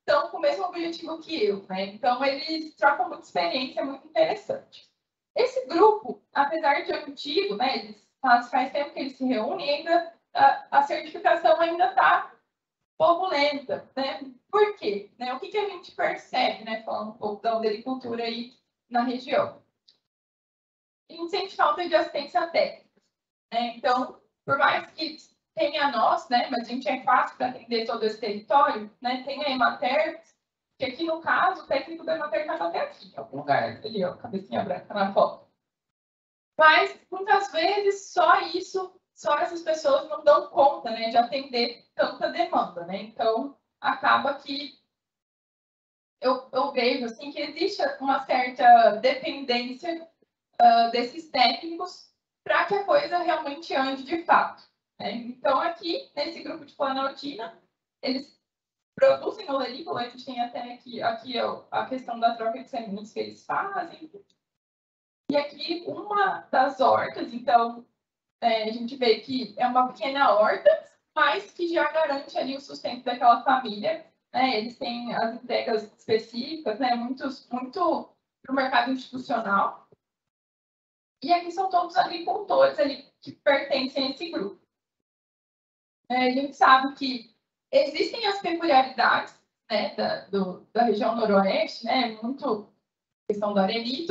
estão com o mesmo objetivo que eu, né? Então, eles trocam muita experiência, é muito interessante. Esse grupo, apesar de antigo, né? Faz tempo que eles se reúnem, ainda a certificação ainda está pouco lenta, né? Por quê? Né? O que a gente percebe, né? Falando um pouco da agricultura aí na região. A gente sente falta de assistência técnica, né? Então, por mais que tenha nós, né? Mas a gente é fácil para atender todo esse território, né? Tem a Emater, que aqui no caso, o técnico da Emater está até aqui, em algum lugar ali, ó, cabecinha branca na foto. Mas, muitas vezes, só essas pessoas não dão conta, né, de atender tanta demanda, né? Então, acaba que eu vejo, assim, que existe uma certa dependência desses técnicos para que a coisa realmente ande de fato, né? Então, aqui, nesse grupo de Planaltina, eles produzem olerícola, a gente tem até aqui a questão da troca de sementes que eles fazem. E aqui, uma das hortas, então, a gente vê que é uma pequena horta, mas que já garante ali o sustento daquela família, né? Eles têm as entregas específicas, né? Muito para o mercado institucional. E aqui são todos agricultores ali que pertencem a esse grupo. A gente sabe que existem as peculiaridades, né, da região noroeste, né? Muito questão do arenito.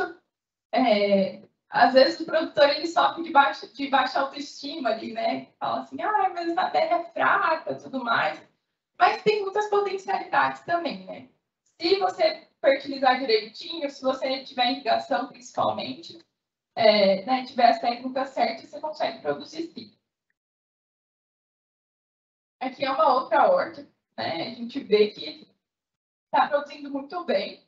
Às vezes o produtor ele sofre de baixa autoestima ali, né? Fala assim, mas a terra é fraca e tudo mais. Mas tem muitas potencialidades também, né? Se você fertilizar direitinho, se você tiver irrigação principalmente, né, tiver as técnicas certas, você consegue produzir sim. Aqui é uma outra horta, né? A gente vê que está produzindo muito bem.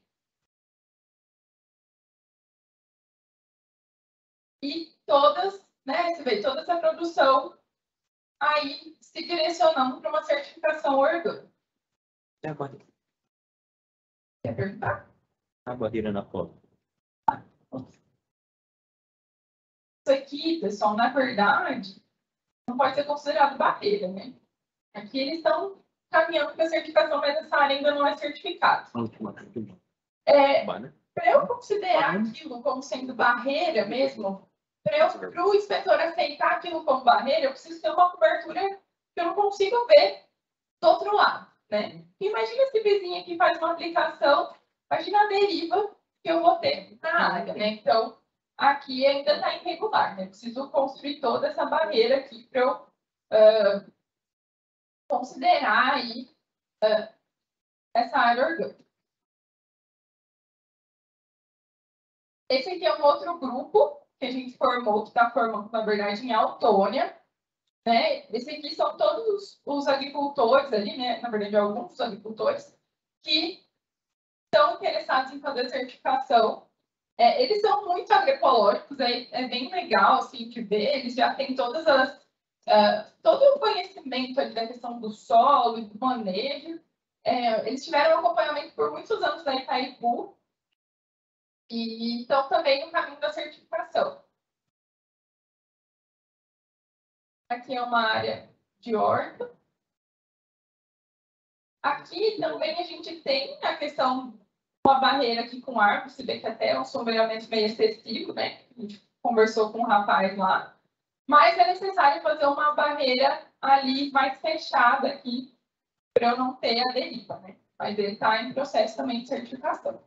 E todas, né? Você vê toda essa produção aí se direcionando para uma certificação orgânica. É a barreira. Quer perguntar? A barreira na foto. Isso aqui, pessoal, na verdade, não pode ser considerado barreira, né? Aqui eles estão caminhando para a certificação, mas essa área ainda não é certificada. Para eu considerar aquilo como sendo barreira mesmo, para o inspetor aceitar aquilo como barreira, eu preciso ter uma cobertura que eu não consigo ver do outro lado, né? Imagina esse vizinho aqui faz uma aplicação, imagina a deriva que eu vou ter na área, né? Então, aqui ainda está irregular, né? Preciso construir toda essa barreira aqui para eu considerar aí essa área orgânica. Esse aqui é um outro grupo que a gente formou, que está formando, na verdade, em Autônia, né? Esse aqui são todos os agricultores ali, né? Na verdade, alguns dos agricultores que estão interessados em fazer certificação. Eles são muito agroecológicos, é bem legal assim, de ver, eles já têm todo o conhecimento ali da questão do solo e do manejo. Eles tiveram acompanhamento por muitos anos da Itaipu e estão também no caminho da certificação. Aqui é uma área de horta. Aqui também a gente tem a questão uma barreira aqui com árvore, se vê que até é um sombreamento meio excessivo, né? A gente conversou com um rapaz lá. Mas é necessário fazer uma barreira ali mais fechada aqui, para eu não ter a deriva, né? Mas ele está em processo também de certificação.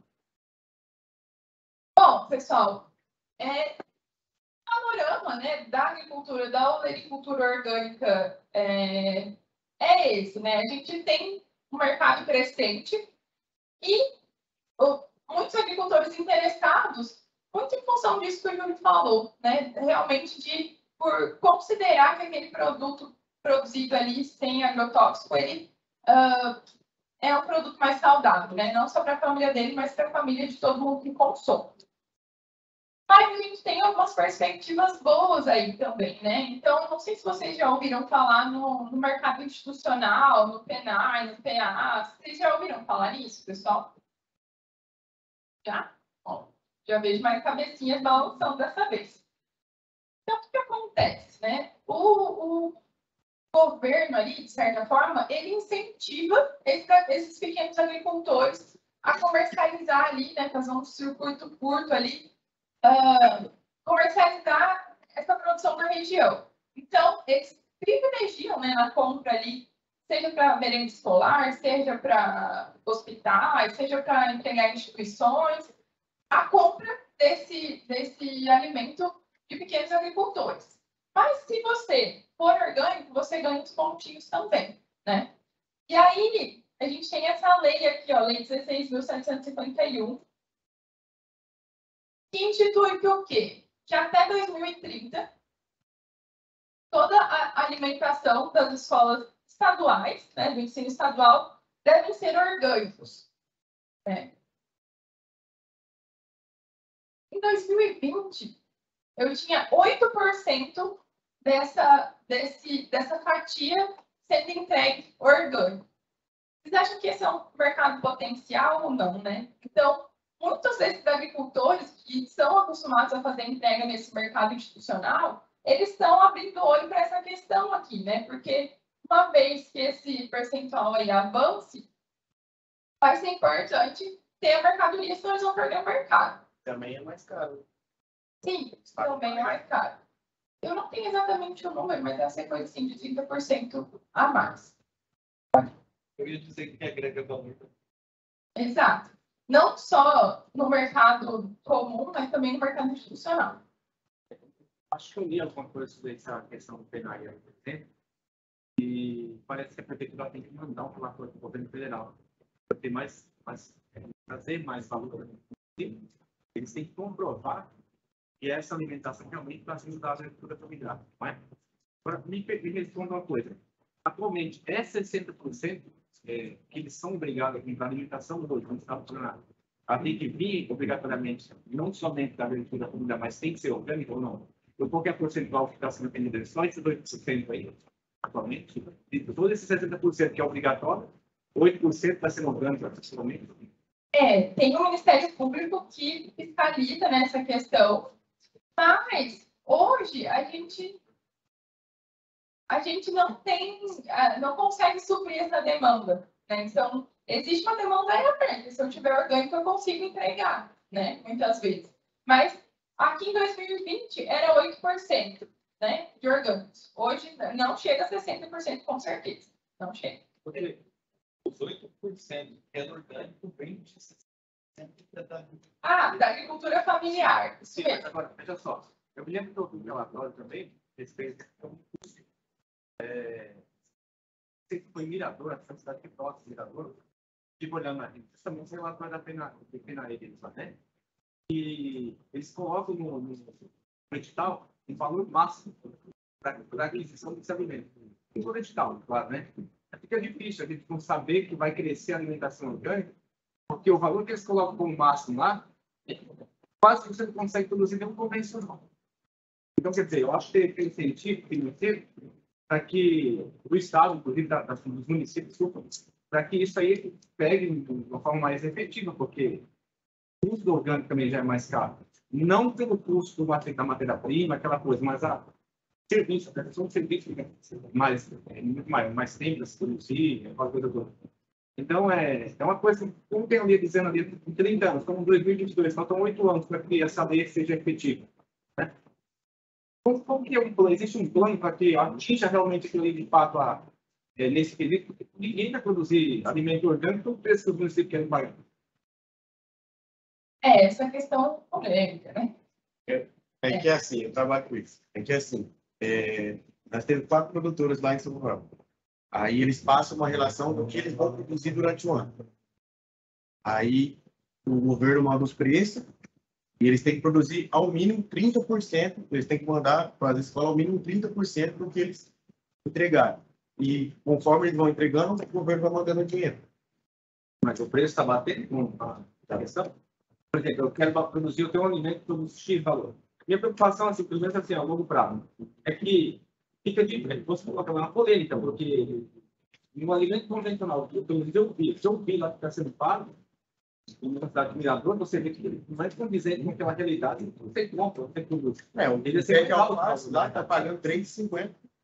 Bom, pessoal, o panorama, né, da agricultura, da olericultura orgânica é esse, né? A gente tem um mercado crescente e muitos agricultores interessados, muito em função disso que o Júlio falou, né? Realmente por considerar que aquele produto produzido ali sem agrotóxico, ele é um produto mais saudável, né? Não só para a família dele, mas para a família de todo mundo que consome. Mas a gente tem algumas perspectivas boas aí também, né? Então, não sei se vocês já ouviram falar no mercado institucional, no PNAE, no PA. Vocês já ouviram falar nisso, pessoal? Já? Bom, já vejo mais cabecinhas balançando dessa vez. Então, o que acontece, né? O governo ali, de certa forma, ele incentiva esses pequenos agricultores a comercializar ali, né, fazer um circuito curto ali, comercializar essa produção na região. Então, eles privilegiam, né, na compra ali, seja para merenda escolar, seja para hospitais, seja para entregar em instituições, a compra desse alimento de pequenos agricultores. Mas se você for orgânico, você ganha os pontinhos também, né? E aí, a gente tem essa lei aqui, ó, Lei 16.751, que institui que o quê? Que até 2030, toda a alimentação das escolas estaduais, né, do ensino estadual, devem ser orgânicos. Né? Em 2020, eu tinha 8% dessa fatia sendo entregue orgânico. Vocês acham que esse é um mercado potencial ou não, né? Então, muitos desses agricultores que são acostumados a fazer entrega nesse mercado institucional, eles estão abrindo o olho para essa questão aqui, né? Porque uma vez que esse percentual aí avance, vai ser importante ter a mercadoria, senão eles vão perder o mercado. Também é mais caro. Sim, também é mais caro. Eu não tenho exatamente o número, mas deve ser coisa assim de 30% a mais. Eu ia dizer que agrega valor. Exato. Não só no mercado comum, mas também no mercado institucional. Acho que eu li alguma coisa sobre essa questão do penário, por exemplo, e parece que a prefeitura tem que mandar um relatório para o governo federal para ter trazer mais valor. Eles têm que comprovar que essa alimentação realmente está sendo dada à agricultura familiar. Não é? Agora, me responda uma coisa. Atualmente, é 60% que eles são obrigados a comprar alimentação hoje no estado do Paraná. Ela tem que vir obrigatoriamente, não somente da agricultura familiar, mas tem que ser orgânica ou não? Qual que é a percentual que está sendo vendida? Só esses 2% aí, atualmente? De todos esses 60% que é obrigatório, 8% está sendo orgânico atualmente? Tem o Ministério Público que fiscaliza nessa questão, mas hoje a gente não consegue suprir essa demanda, né? Então, existe uma demanda aí aberta. Se eu tiver orgânico, eu consigo entregar, né? Muitas vezes. Mas aqui em 2020 era 8%, né, de orgânicos. Hoje não chega a 60%, com certeza. Não chega. Porque os 8% que é orgânico vem de 60% da agricultura familiar. Isso Sim, mesmo. mas agora, veja só. Eu me lembro que eu vi um relatório também, a respeito de sei que foi Mirador, essa cidade que próxima, Mirador, tipo olhando aqui, justamente esse relatório da penaria deles lá, né? E eles colocam no edital um valor máximo para aquisição desse alimento. No edital, claro, né? Fica difícil a gente não saber que vai crescer a alimentação orgânica, porque o valor que eles colocam como máximo lá, quase que você não consegue produzir nenhum convencional. Então, quer dizer, eu acho que tem incentivo financeiro para que o Estado, inclusive dos municípios, para que isso aí pegue de uma forma mais efetiva, porque o custo do orgânico também já é mais caro. Não pelo custo da matéria-prima, aquela coisa, mas a serviço, a questão de serviço muito mais tempo para se produzir, aquela coisa toda. Então, é uma coisa, como tem ali dizendo ali, em 30 anos, estamos em 2022, faltam 8 anos para que essa lei seja efetiva. Né? Como que é um plano? Existe um plano para que atinja realmente aquilo de fato nesse quesito? Ninguém vai produzir alimento orgânico pelo preço que os municípios querem pagar. Essa questão polêmica, né? É que é assim, eu trabalho com isso. É que é assim, nós temos 4 produtores lá em São Paulo. Aí eles passam uma relação do que eles vão produzir durante o ano. Aí o governo manda os preços e eles têm que produzir ao mínimo 30%, eles têm que mandar para as escolas ao mínimo 30% do que eles entregaram. E conforme eles vão entregando, o governo vai mandando dinheiro. Mas o preço está batendo com a questão? Por exemplo, eu quero produzir o teu alimento por X valor. Minha preocupação, assim, pelo menos assim, a longo prazo, é que fica difícil, você coloca uma polêmica, porque no alimento convencional, eu vi lá que está sendo pago, na cidade de Mirador, você vê que não é condizente com aquela realidade, você compra, você produz. O que você quer alface lá está pagando R$ 3,50.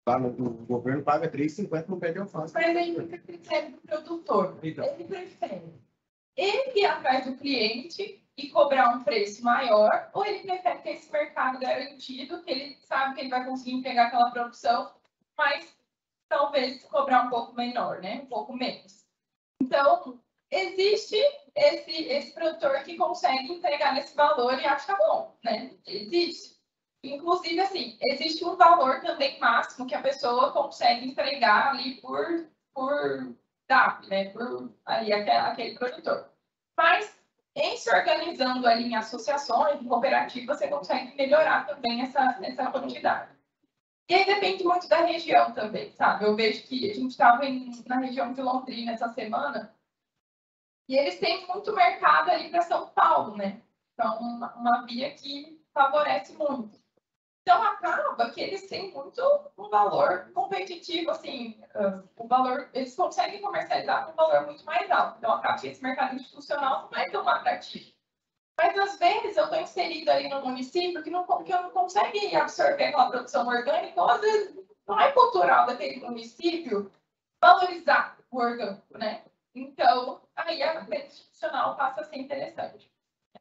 Lá no governo paga R$3,50 no pé de alface. Mas aí fica a critério do produtor. Então. Ele prefere ele ir atrás do cliente e cobrar um preço maior, ou ele prefere ter esse mercado garantido, que ele sabe que ele vai conseguir entregar aquela produção, mas talvez cobrar um pouco menor, né? Um pouco menos. Então, existe esse produtor que consegue entregar nesse valor e acha bom, né? Existe. Inclusive, assim, existe um valor também máximo que a pessoa consegue entregar ali por DAP, né? Por ali aquele produtor. Mas, em se organizando ali em associações, em cooperativas, você consegue melhorar também essa quantidade. E aí depende muito da região também, sabe? Eu vejo que a gente estava na região de Londrina essa semana e eles têm muito mercado ali para São Paulo, né? Então, uma via que favorece muito. Então, acaba que eles têm muito um valor competitivo, assim, o valor, eles conseguem comercializar com um valor muito mais alto. Então, acaba que esse mercado institucional não é tão atrativo. Mas, às vezes, eu estou inserido ali no município que eu não consegue absorver aquela produção orgânica, ou, às vezes, não é cultural daquele município valorizar o orgânico, né? Então, aí a venda institucional passa a ser interessante.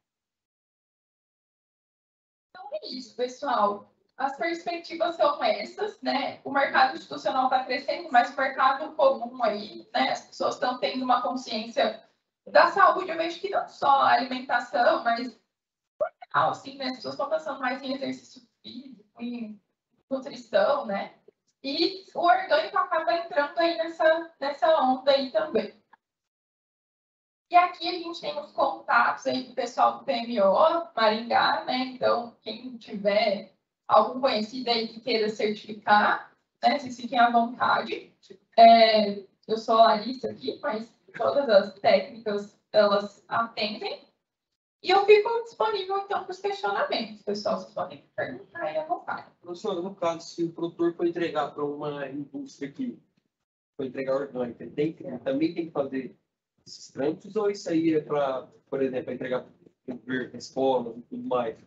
Então, é isso, pessoal. As perspectivas são essas, né? O mercado institucional está crescendo, mas o mercado comum aí, né? As pessoas estão tendo uma consciência da saúde. Eu vejo que não só a alimentação, mas assim, né? As pessoas estão pensando mais em exercício físico, em nutrição, né? E o orgânico acaba entrando aí nessa onda aí também. E aqui a gente tem os contatos aí do pessoal do PMO, Maringá, né? Então, quem tiver algum conhecido aí que queira certificar, né? Vocês fiquem à vontade. Eu sou a Larissa aqui, mas todas as técnicas, elas atendem. E eu fico disponível, então, para os questionamentos, pessoal. Vocês podem perguntar aí à vontade. Professor, no caso, se o produtor for entregar para uma indústria que for entregar orgânica, também tem que fazer esses trâmites, ou isso aí é para, por exemplo, para entregar para escolas e tudo mais?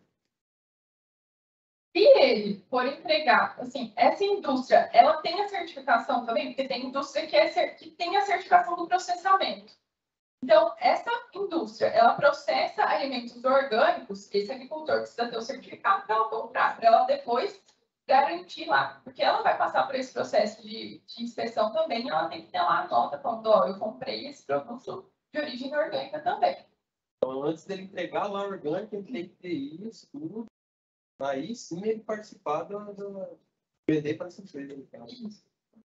Se ele for entregar, assim, essa indústria, ela tem a certificação também, porque tem indústria que tem a certificação do processamento. Então, essa indústria, ela processa alimentos orgânicos, esse agricultor precisa ter o certificado para ela comprar, para ela depois garantir lá, porque ela vai passar por esse processo de inspeção também, ela tem que ter lá a nota falando, ó, eu comprei esse produto de origem orgânica também. Então, antes dele entregar lá orgânico, ele tem que ter isso, tudo. Aí sim ele participar do vender para essa empresa. Isso.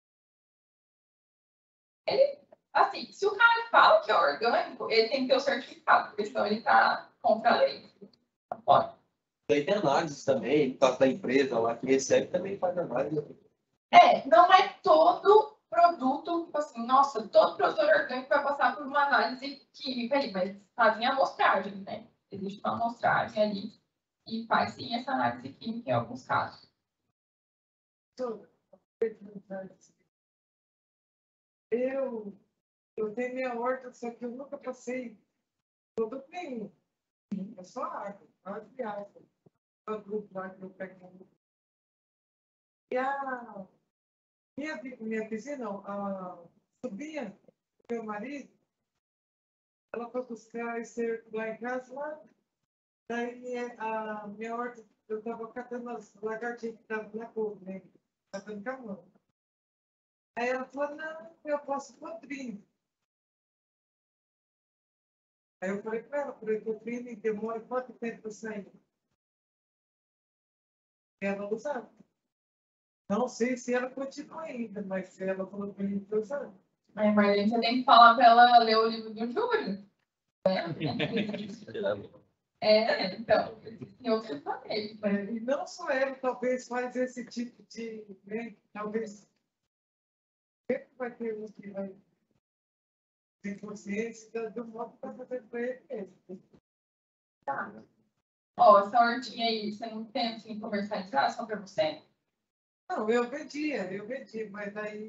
Ele, assim, se o cara fala que é orgânico, ele tem que ter o certificado, porque senão ele está contra a lei. Não pode. Daí tem análises também, no caso da empresa lá que recebe, também faz análise. Não é todo produto, tipo assim, nossa, todo produtor orgânico vai passar por uma análise química ali, mas fazem a amostragem, né? Existe uma amostragem ali e faz sim essa análise química em alguns casos. Eu tenho minha horta, só que eu nunca passei produto nenhum. É só água de água. O grupo lá que eu pego. E a minha vizinha, não, a sobrinha do meu marido, ela foi buscar esse lá em casa, lá. Daí a minha horta, eu estava catando as lagartixas que estavam na couve, né? Catando com a mão. Aí ela falou, não, eu posso cotrim. Aí eu falei para ela, cotrim demora quanto tempo para sair? Ela não sabe. Não sei se ela continua ainda, mas se ela falou para mim, eu sabe. Aí, Marlene, você tem que falar para ela ler o livro do Júlio. Então, tem outros maneiras. E não só ela, talvez faz esse tipo de, né? Talvez sempre vai ter um que vai ter consciência do modo para fazer para ele mesmo. Tá. Ó, essa hortinha aí, você não pensa em comercializar só para você? Não, eu vendia, mas aí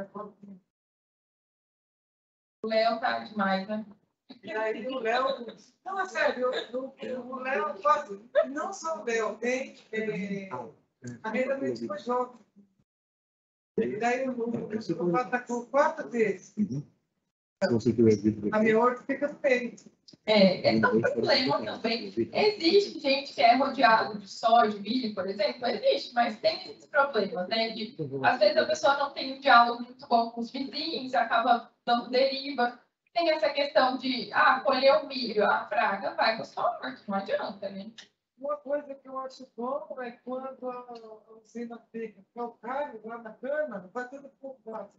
O Léo tá demais, né? e aí o Léo, não, é sério, o Léo quase, não só o Léo, tem arrendamento de jovem. E daí eu vou estar com 4 vezes. Se você tiver vídeo A minha horta fica no meio. Esse é um problema também. Existe gente que é rodeado de soja, de milho, por exemplo, existe, mas tem esses problemas, né? Às vezes a pessoa não tem um diálogo muito bom com os vizinhos, acaba dando deriva. Tem essa questão de, colher o milho, a praga vai com a sua horta, não adianta, né? Uma coisa que eu acho bom é quando a usina fica calcário lá na cama, vai tudo por baixo.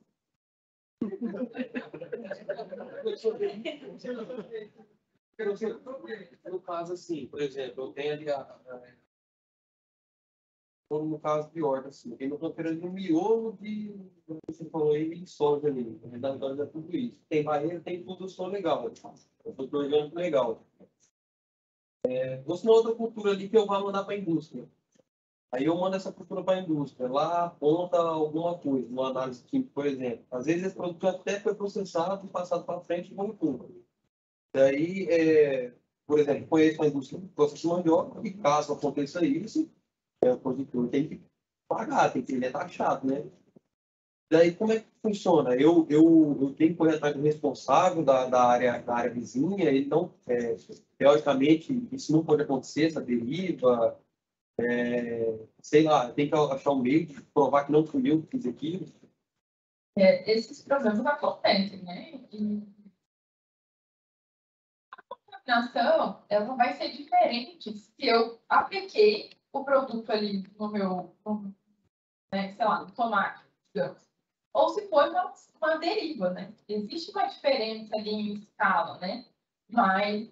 No caso, assim, por exemplo, eu tenho ali no caso de horta, assim, tem no canteiro ali um miolo de, como você falou aí, de soja ali, redundância é tudo isso. Tem barreira, tem produção legal, produto orgânico legal. Você uma outra cultura ali que eu vou mandar para a indústria. Aí eu mando essa cultura para a indústria. Lá aponta alguma coisa, uma análise química, por exemplo. Às vezes esse produto até foi processado, passado para frente e vamos tudo. Daí, por exemplo, conheço uma indústria de processo de mandioca e caso aconteça isso, o produtor tem que pagar, ele é taxado, né? Daí, como é que funciona? Eu tenho que correr atrás do responsável da área vizinha, ele não, teoricamente, isso não pode acontecer, essa deriva, sei lá, tem que achar um meio de provar que não fui eu que fiz aquilo. Esses problemas acontecem, né? E a contaminação, ela vai ser diferente se eu apliquei o produto ali no meu, sei lá, no tomate, digamos. Ou se foi uma deriva, né? Existe uma diferença ali em escala, né? Mas,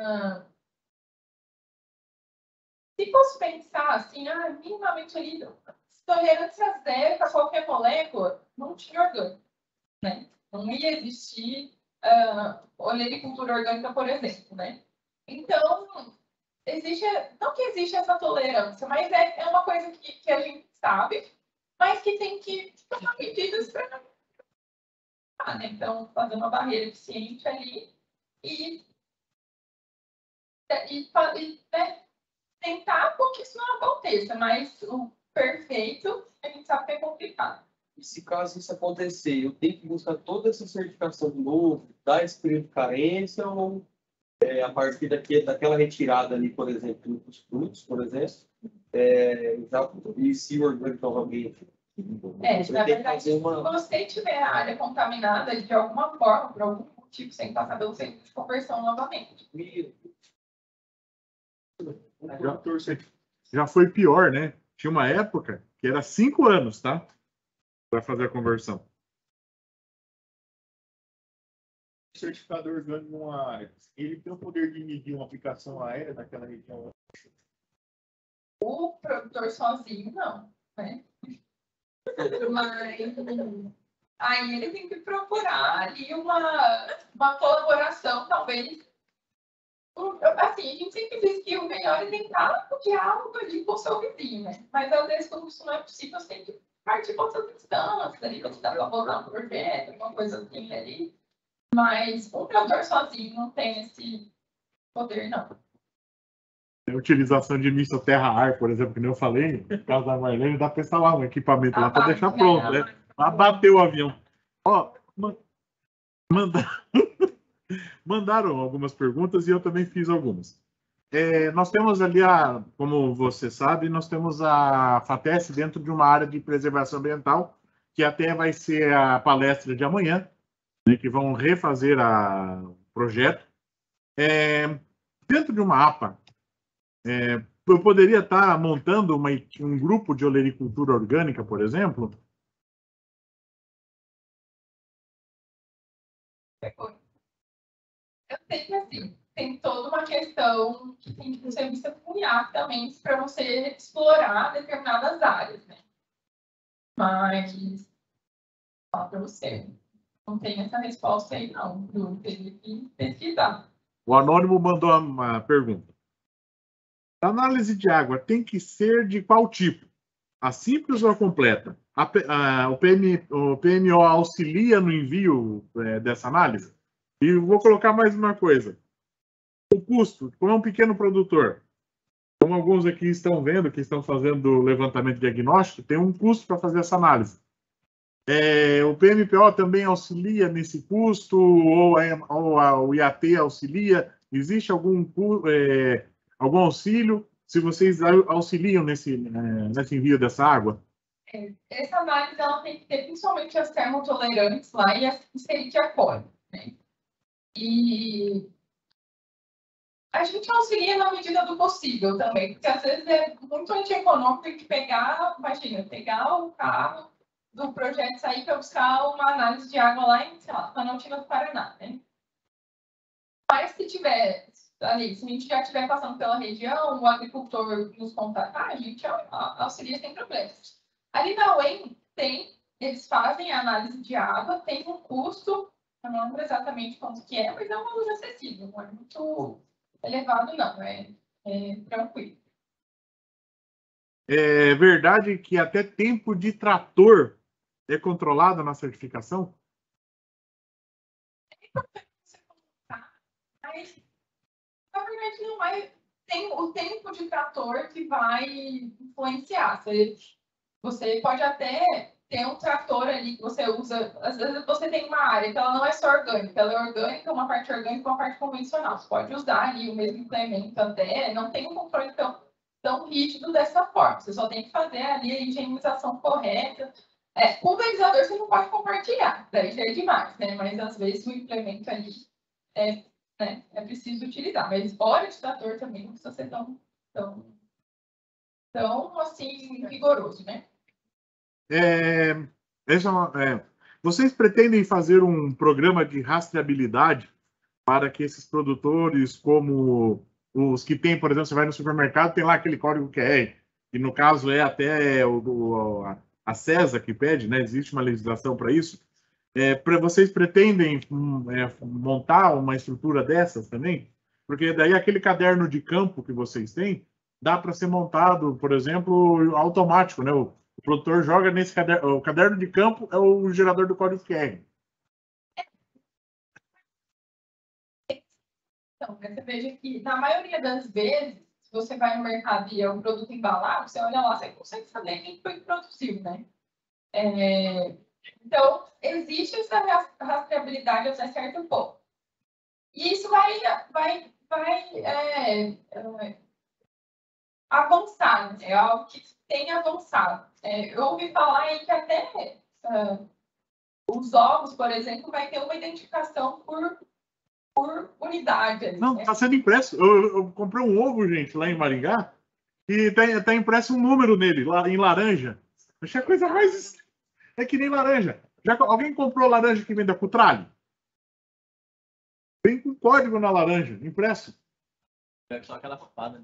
se fosse pensar assim, minimamente ali, tolerância zero para qualquer molécula, não tinha orgânico, né? Não ia existir olericultura orgânica, por exemplo, né? Então, não que existe essa tolerância, mas é uma coisa que a gente sabe, mas que tem que tomar medidas para né? Então, fazer uma barreira eficiente ali e né, tentar que isso não aconteça, mas o perfeito a gente sabe que é complicado. E se caso isso acontecer, eu tenho que buscar toda essa certificação de novo, dar esse período de carência, ou a partir daquela retirada ali, por exemplo, dos frutos, por exemplo, já inicia o orgânico novamente. Na verdade, se você tiver a área contaminada de alguma forma, por algum motivo, sem passar pelo centro de conversão novamente. Já foi pior, né? Tinha uma época que era 5 anos, tá? Para fazer a conversão. O certificador orgânico numa área, ele tem o poder de medir uma aplicação aérea naquela região? O produtor sozinho, não, né? Mas aí ele tem que procurar ali uma colaboração, talvez. Assim, a gente sempre diz que o melhor é tentar o diálogo ali com o seu vizinho, né? Mas às vezes, quando isso não é possível, você tem que partir para outras instâncias ali, para tentar elaborar um projeto, alguma coisa assim ali. Mas um produtor sozinho não tem esse poder, não. A utilização de míssil terra-ar, por exemplo, que nem eu falei, no caso da Marlene, dá para instalar um equipamento lá para deixar pronto, né? Para bater o avião. Ó, mandaram algumas perguntas e eu também fiz algumas. Nós temos ali, como você sabe, nós temos a FATES dentro de uma área de preservação ambiental, que até vai ser a palestra de amanhã, né, que vão refazer o projeto. Dentro de uma APA, eu poderia estar montando um grupo de olericultura orgânica, por exemplo? Eu sei que, assim, tem toda uma questão que tem que ser vista com IAC também para você explorar determinadas áreas, né? Mas, fala para você, não tem essa resposta aí, não. Eu teria que pesquisar. O Anônimo mandou uma pergunta. A análise de água tem que ser de qual tipo? A simples ou a completa? O PMO auxilia no envio dessa análise? E vou colocar mais uma coisa. O custo, como é um pequeno produtor, como alguns aqui estão vendo, que estão fazendo levantamento diagnóstico, tem um custo para fazer essa análise. O PMPO também auxilia nesse custo, ou o IAT auxilia? Existe algum auxílio se vocês auxiliam nesse envio dessa água? Essa análise ela tem que ter principalmente as termotolerantes lá e as esterite aquótica, né? E a gente auxilia na medida do possível também, porque às vezes é muito antieconômico ter que pegar, imagina, pegar o carro do projeto, sair para buscar uma análise de água lá em, sei lá, Planaltina do Paraná, né? Mas se tiver ali, se a gente já estiver passando pela região, o agricultor nos contatar, a gente auxilia sem problemas. Ali na UEM eles fazem a análise de água, tem um custo, eu não lembro exatamente quanto que é, mas é um valor acessível, não é muito elevado não, é tranquilo. É verdade que até tempo de trator é controlado na certificação? Mas, na verdade, não é. Tem o tempo de trator que vai influenciar. Você pode até ter um trator ali que você usa. Às vezes você tem uma área que ela não é só orgânica, ela é orgânica, uma parte orgânica e uma parte convencional. Você pode usar ali o mesmo implemento até, não tem um controle tão rígido dessa forma. Você só tem que fazer ali a higienização correta. Pulverizador você não pode compartilhar, daí já é demais, né? Mas às vezes o implemento ali é preciso utilizar. Mas óleo de trator também não precisa ser tão assim, rigoroso, né? Vocês pretendem fazer um programa de rastreabilidade para que esses produtores, como os que tem, por exemplo, você vai no supermercado, tem lá aquele código QR, que no caso é até a CESA que pede, né? Existe uma legislação para isso. Vocês pretendem montar uma estrutura dessas também? Porque daí aquele caderno de campo que vocês têm dá para ser montado, por exemplo, automático, né? O produtor joga nesse caderno, o caderno de campo é o gerador do código QR. Então, você veja que, na maioria das vezes, se você vai no mercado e é um produto embalado, você olha lá, você consegue saber quem foi que produziu, né? Então, existe essa rastreabilidade até certo ponto. E isso vai avançar, né? É algo que tem avançado. Eu ouvi falar aí que até os ovos, por exemplo, vai ter uma identificação por unidade. Ali, não, está sendo impresso. Eu comprei um ovo, gente, lá em Maringá, e tá impresso um número nele, lá em laranja. Achei a coisa mais... É que nem laranja. Alguém comprou laranja que vem da Cutrale? Vem com código na laranja, impresso. É só aquela papada.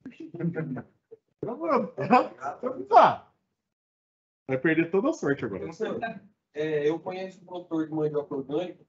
Vai perder toda a sorte agora. Eu conheço um produtor de mandioca orgânico,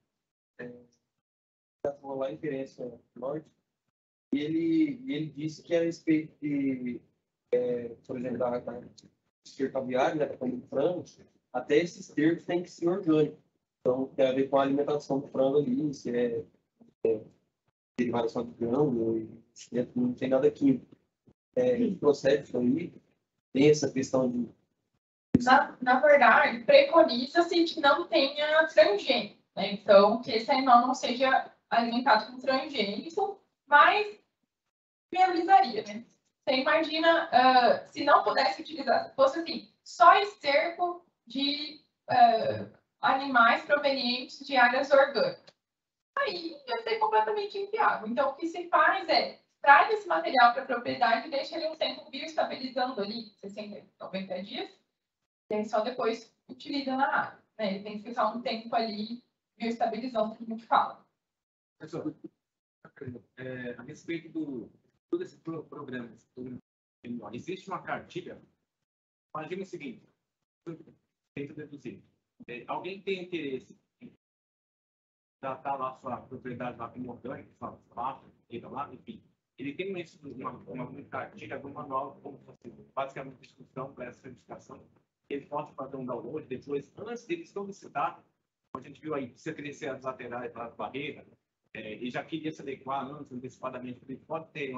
lá em Ferência Norte, e ele disse que a respeito de, por exemplo, da esterco aviário, né, para o frango, até esse esterco tem que ser orgânico. Então, tem a ver com a alimentação do frango ali, se é derivado só de grão, não tem nada químico. Procede isso aí, tem essa questão de... Na verdade, preconiza-se que não tenha transgênico, né? Então, que esse animal não seja alimentado com transgênico, mas priorizaria, né? Você imagina, se não pudesse utilizar, fosse assim, só esterco de animais provenientes de áreas orgânicas. Aí ia ser completamente inviável. Então, o que se faz traz esse material para a propriedade e deixa ele um tempo bioestabilizando ali, 60, 90 dias, e aí só depois utiliza na área. Né? Ele tem que ficar um tempo ali bioestabilizando, que a gente fala. Pessoal, a respeito do todo esse programa, existe uma cartilha. Imagina o seguinte, tento deduzir. Alguém tem interesse em tratar lá sua propriedade lá como orgânica, sua vaca, lá, enfim. Ele tem uma cartilha do manual, como basicamente discussão para essa certificação. Ele pode fazer um download depois, antes dele solicitar. A gente viu aí, precisa crescer as laterais da barreira, e já queria se adequar antes, antecipadamente, porque ele pode ter uma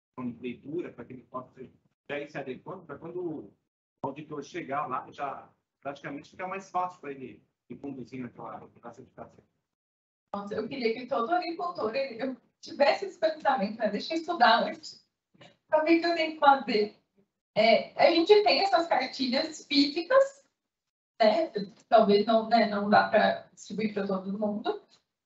leitura para que ele possa já ir se adequando, para quando o auditor chegar lá, já praticamente fica mais fácil para ele ir conduzindo aquela certificação. Nossa, eu queria que todo agricultor eu tivesse esse pensamento, né? Deixa eu estudar antes para ver o que eu tenho que fazer. A gente tem essas cartilhas físicas, né? Talvez não, né, não dá para distribuir para todo mundo.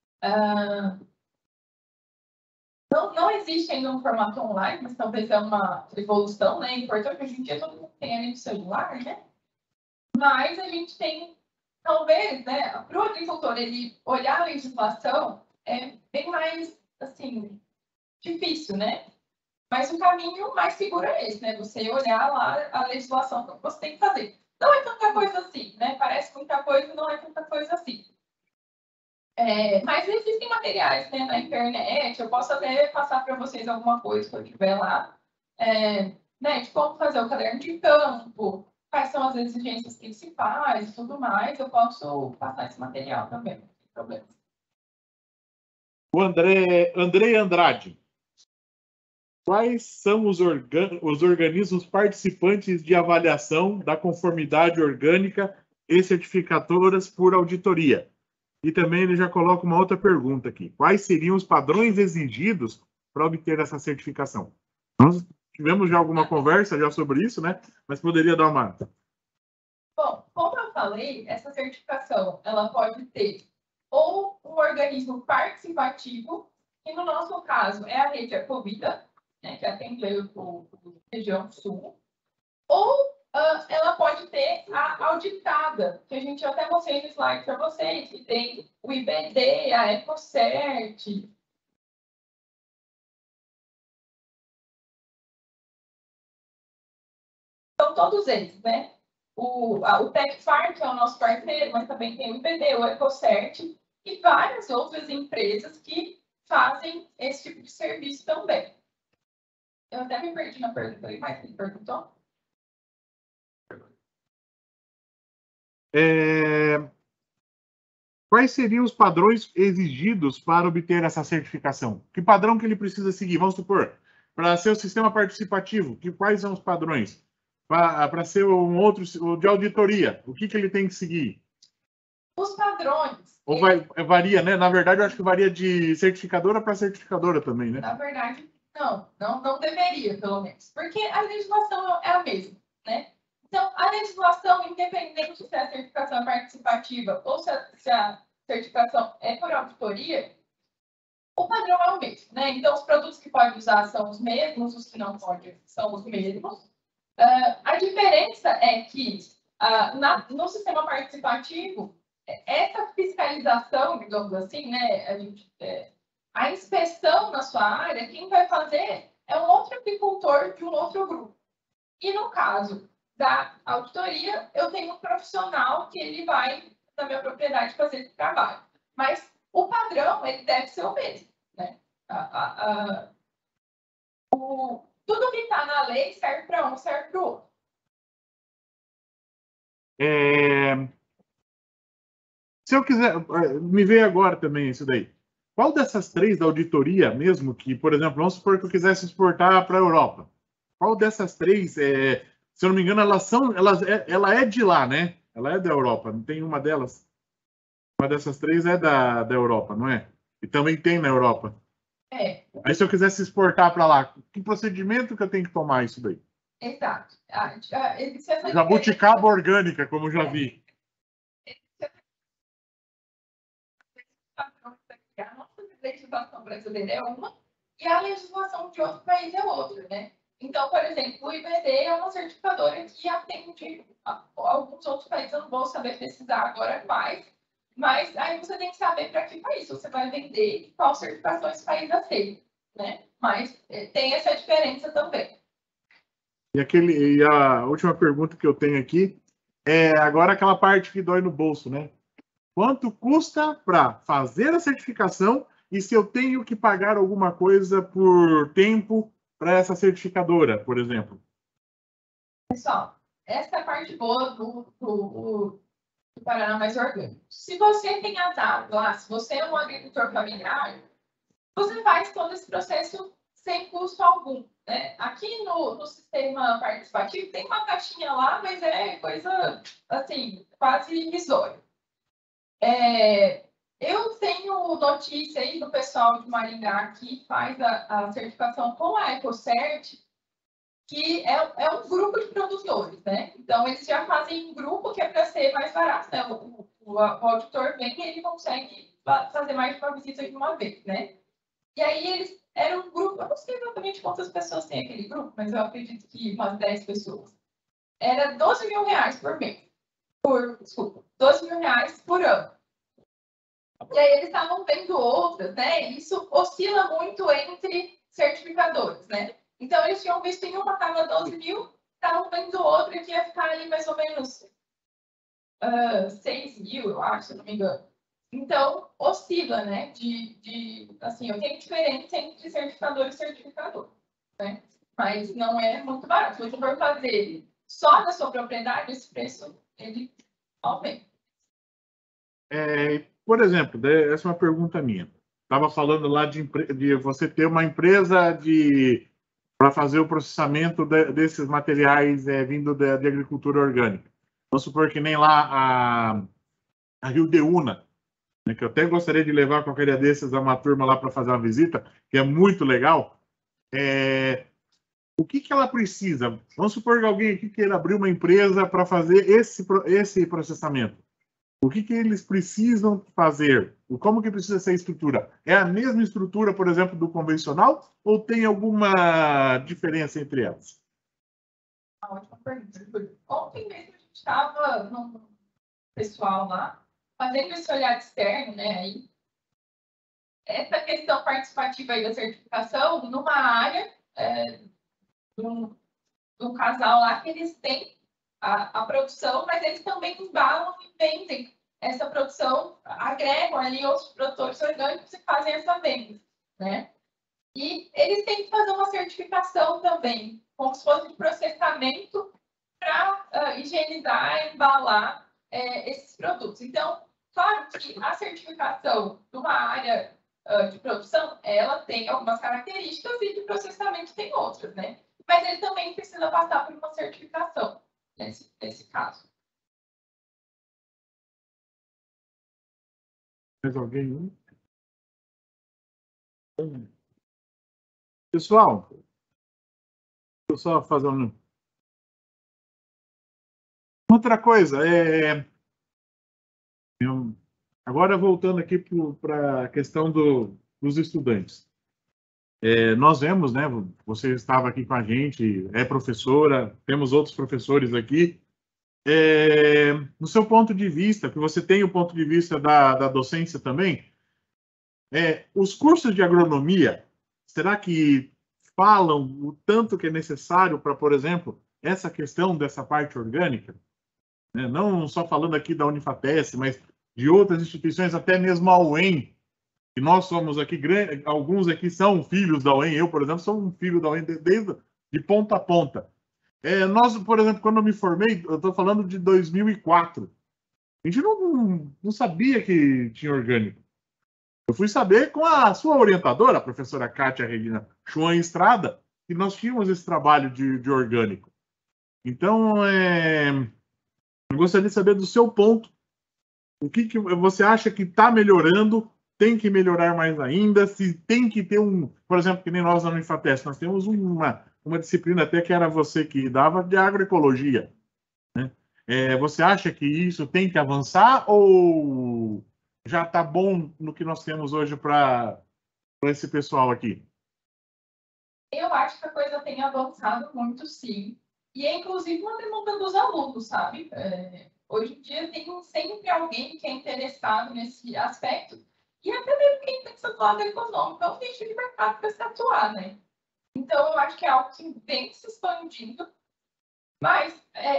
Não existe ainda um formato online, mas talvez é uma evolução, né? Importante que hoje em dia todo mundo tem ali no celular, né? Mas a gente tem, talvez, né? Para o agricultor ele olhar a legislação é bem mais, assim, difícil, né? Mas o caminho mais seguro é esse, né? Você olhar lá a legislação que você tem que fazer. Não é tanta coisa assim, né? Parece muita coisa, não é tanta coisa assim. Mas existem materiais, né, na internet, eu posso até passar para vocês alguma coisa que eu tiver lá, né, de como fazer o caderno de campo, quais são as exigências principais e tudo mais, eu posso passar esse material também, não tem problema. O André Andrade. Quais são os organismos participantes de avaliação da conformidade orgânica e certificadoras por auditoria? E também ele já coloca uma outra pergunta aqui. Quais seriam os padrões exigidos para obter essa certificação? Nós tivemos já alguma conversa já sobre isso, né? Mas poderia dar uma... Bom, como eu falei, essa certificação ela pode ter ou um organismo participativo, que no nosso caso é a Rede Ecovida, né, que atende a região sul, ou ela pode ter a auditada, que a gente até mostrei no slide para vocês, que tem o IBD, a EcoCert. São todos eles, né? O TecFarm, que é o nosso parceiro, mas também tem o IBD, o EcoCert e várias outras empresas que fazem esse tipo de serviço também. Eu até me perdi na pergunta, mas você perguntou? Quais seriam os padrões exigidos para obter essa certificação? Que padrão que ele precisa seguir? Vamos supor, para ser o sistema participativo, quais são os padrões? Para ser um outro de auditoria, o que ele tem que seguir? Os padrões. Ou varia, né? Na verdade, eu acho que varia de certificadora para certificadora também, né? Na verdade, não deveria, pelo menos. Porque a legislação é a mesma, né? Então, a legislação, independente se a certificação é participativa ou se a certificação é por auditoria, o padrão é o mesmo, né? Então, os produtos que pode usar são os mesmos, os que não pode são os mesmos. A diferença é que no sistema participativo, essa fiscalização, digamos assim, né? A inspeção na sua área, quem vai fazer é um outro agricultor de um outro grupo. E no caso da auditoria, eu tenho um profissional que ele vai, na minha propriedade, fazer esse trabalho. Mas o padrão, ele deve ser o mesmo, né? Tudo que está na lei serve para um, serve para o outro. Se eu quiser, me veio agora também isso daí. Qual dessas três da auditoria mesmo, que, por exemplo, vamos supor que eu quisesse exportar para a Europa, qual dessas três, se eu não me engano, ela é de lá, né? Ela é da Europa, não tem uma delas? Uma dessas três é da Europa, não é? E também tem na Europa. Aí se eu quisesse exportar para lá, que procedimento que eu tenho que tomar isso daí? Exato. Jabuticaba orgânica, como já vi. A nossa legislação brasileira é uma e a legislação de outro país é outra, né? Então, por exemplo, o IBD é uma certificadora que atende alguns outros países. Eu não vou saber precisar agora quais, mas aí você tem que saber para que país você vai vender e qual certificação esse país aceita, né? Mas tem essa diferença também. E a última pergunta que eu tenho aqui é agora aquela parte que dói no bolso, né? Quanto custa para fazer a certificação e se eu tenho que pagar alguma coisa por tempo para essa certificadora, por exemplo? Pessoal, essa é a parte boa do Paraná Mais Orgânico. Se você tem azar lá, se você é um agricultor familiar, você faz todo esse processo sem custo algum, né? Aqui no sistema participativo tem uma caixinha lá, mas é coisa, assim, quase irrisória. Eu tenho notícia aí do pessoal de Maringá que faz a certificação com a EcoCert, que é um grupo de produtores, né? Então, eles já fazem um grupo que é para ser mais barato, né? O auditor vem e ele consegue fazer mais de uma visita de uma vez, né? E aí, eles eram um grupo, eu não sei exatamente quantas pessoas tem aquele grupo, mas eu acredito que umas 10 pessoas. Era 12 mil reais por mês. Desculpa, 12 mil reais por ano. E aí, eles estavam vendo outras, né? Isso oscila muito entre certificadores, né? Então, eles tinham visto em uma estava 12 mil, estavam vendo outra que ia ficar ali mais ou menos 6 mil, eu acho, se não me engano. Então, oscila, né? Assim, eu tenho diferença entre certificador e certificador, né? Mas não é muito barato. Se você for fazer só na sua propriedade, esse preço, ele aumenta. Por exemplo, essa é uma pergunta minha. Estava falando lá de você ter uma empresa para fazer o processamento desses materiais vindo de agricultura orgânica. Vamos supor que nem lá a Rio de Una, né, que eu até gostaria de levar qualquer dia desses a uma turma lá para fazer uma visita, que é muito legal. O que ela precisa? Vamos supor que alguém aqui queira abrir uma empresa para fazer esse processamento. O que eles precisam fazer? Como que precisa ser a estrutura? É a mesma estrutura, por exemplo, do convencional? Ou tem alguma diferença entre elas? Uma ótima pergunta. Ontem mesmo a gente estava no pessoal lá, fazendo esse olhar externo, né? Aí, essa questão participativa aí da certificação, numa área de um casal lá que eles têm a produção, mas eles também embalam e vendem essa produção, agregam ali outros produtores orgânicos e fazem essa venda, né? E eles têm que fazer uma certificação também, como se fosse de processamento para higienizar, embalar esses produtos. Então, claro que a certificação de uma área de produção, ela tem algumas características e de processamento tem outras, né? Mas ele também precisa passar por uma certificação, nesse caso. Mais alguém? Pessoal, deixa eu só fazer outra coisa. Agora, voltando aqui para a questão dos estudantes. Nós vemos, né? Você estava aqui com a gente, é professora, temos outros professores aqui. No seu ponto de vista, que você tem o ponto de vista da docência também, os cursos de agronomia, será que falam o tanto que é necessário para, por exemplo, essa questão dessa parte orgânica? Né? Não só falando aqui da Unifatesc, mas de outras instituições, até mesmo a UEM, que nós somos aqui, alguns aqui são filhos da UEM, eu, por exemplo, sou um filho da UEM desde de ponta a ponta. Nós, por exemplo, quando eu me formei, eu estou falando de 2004, a gente não sabia que tinha orgânico. Eu fui saber com a sua orientadora, a professora Kátia Regina Schwan Estrada, que nós tínhamos esse trabalho de orgânico. Então, eu gostaria de saber do seu ponto, o que você acha que está melhorando, tem que melhorar mais ainda, se tem que ter por exemplo, que nem nós na Unifatesc, nós temos uma disciplina até que era você que dava de agroecologia. Né? Você acha que isso tem que avançar ou já está bom no que nós temos hoje para esse pessoal aqui? Eu acho que a coisa tem avançado muito, sim. E é, inclusive, uma demanda dos alunos, sabe? Hoje em dia tem sempre alguém que é interessado nesse aspecto. E até mesmo quem pensa do lado econômico, é um nicho de mercado para se atuar, né? Então, eu acho que é algo que vem se expandindo. Mas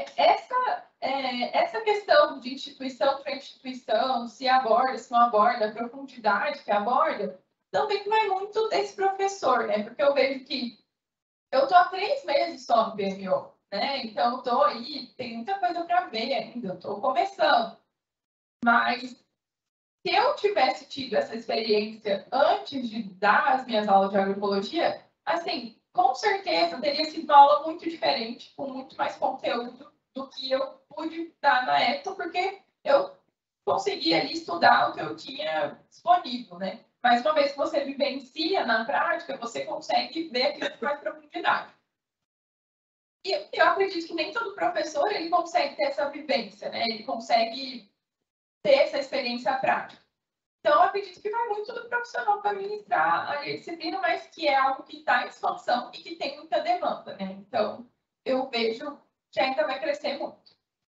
essa questão de instituição para instituição, se aborda, se não aborda, a profundidade que aborda, também vai muito desse professor, né? Porque eu vejo que eu estou há 3 meses só no BMO, né? Então, eu estou aí, tem muita coisa para ver ainda, eu estou começando. Mas, se eu tivesse tido essa experiência antes de dar as minhas aulas de agroecologia, assim, com certeza teria sido uma aula muito diferente, com muito mais conteúdo do que eu pude dar na época, porque eu consegui ali estudar o que eu tinha disponível, né? Mas uma vez que você vivencia na prática, você consegue ver aquilo com mais profundidade. E eu acredito que nem todo professor ele consegue ter essa vivência, né? Ele consegue ter essa experiência prática. Então, eu acredito que vai muito do profissional para ministrar a disciplina, mas que é algo que está em expansão e que tem muita demanda, né? Então, eu vejo que ainda vai crescer muito.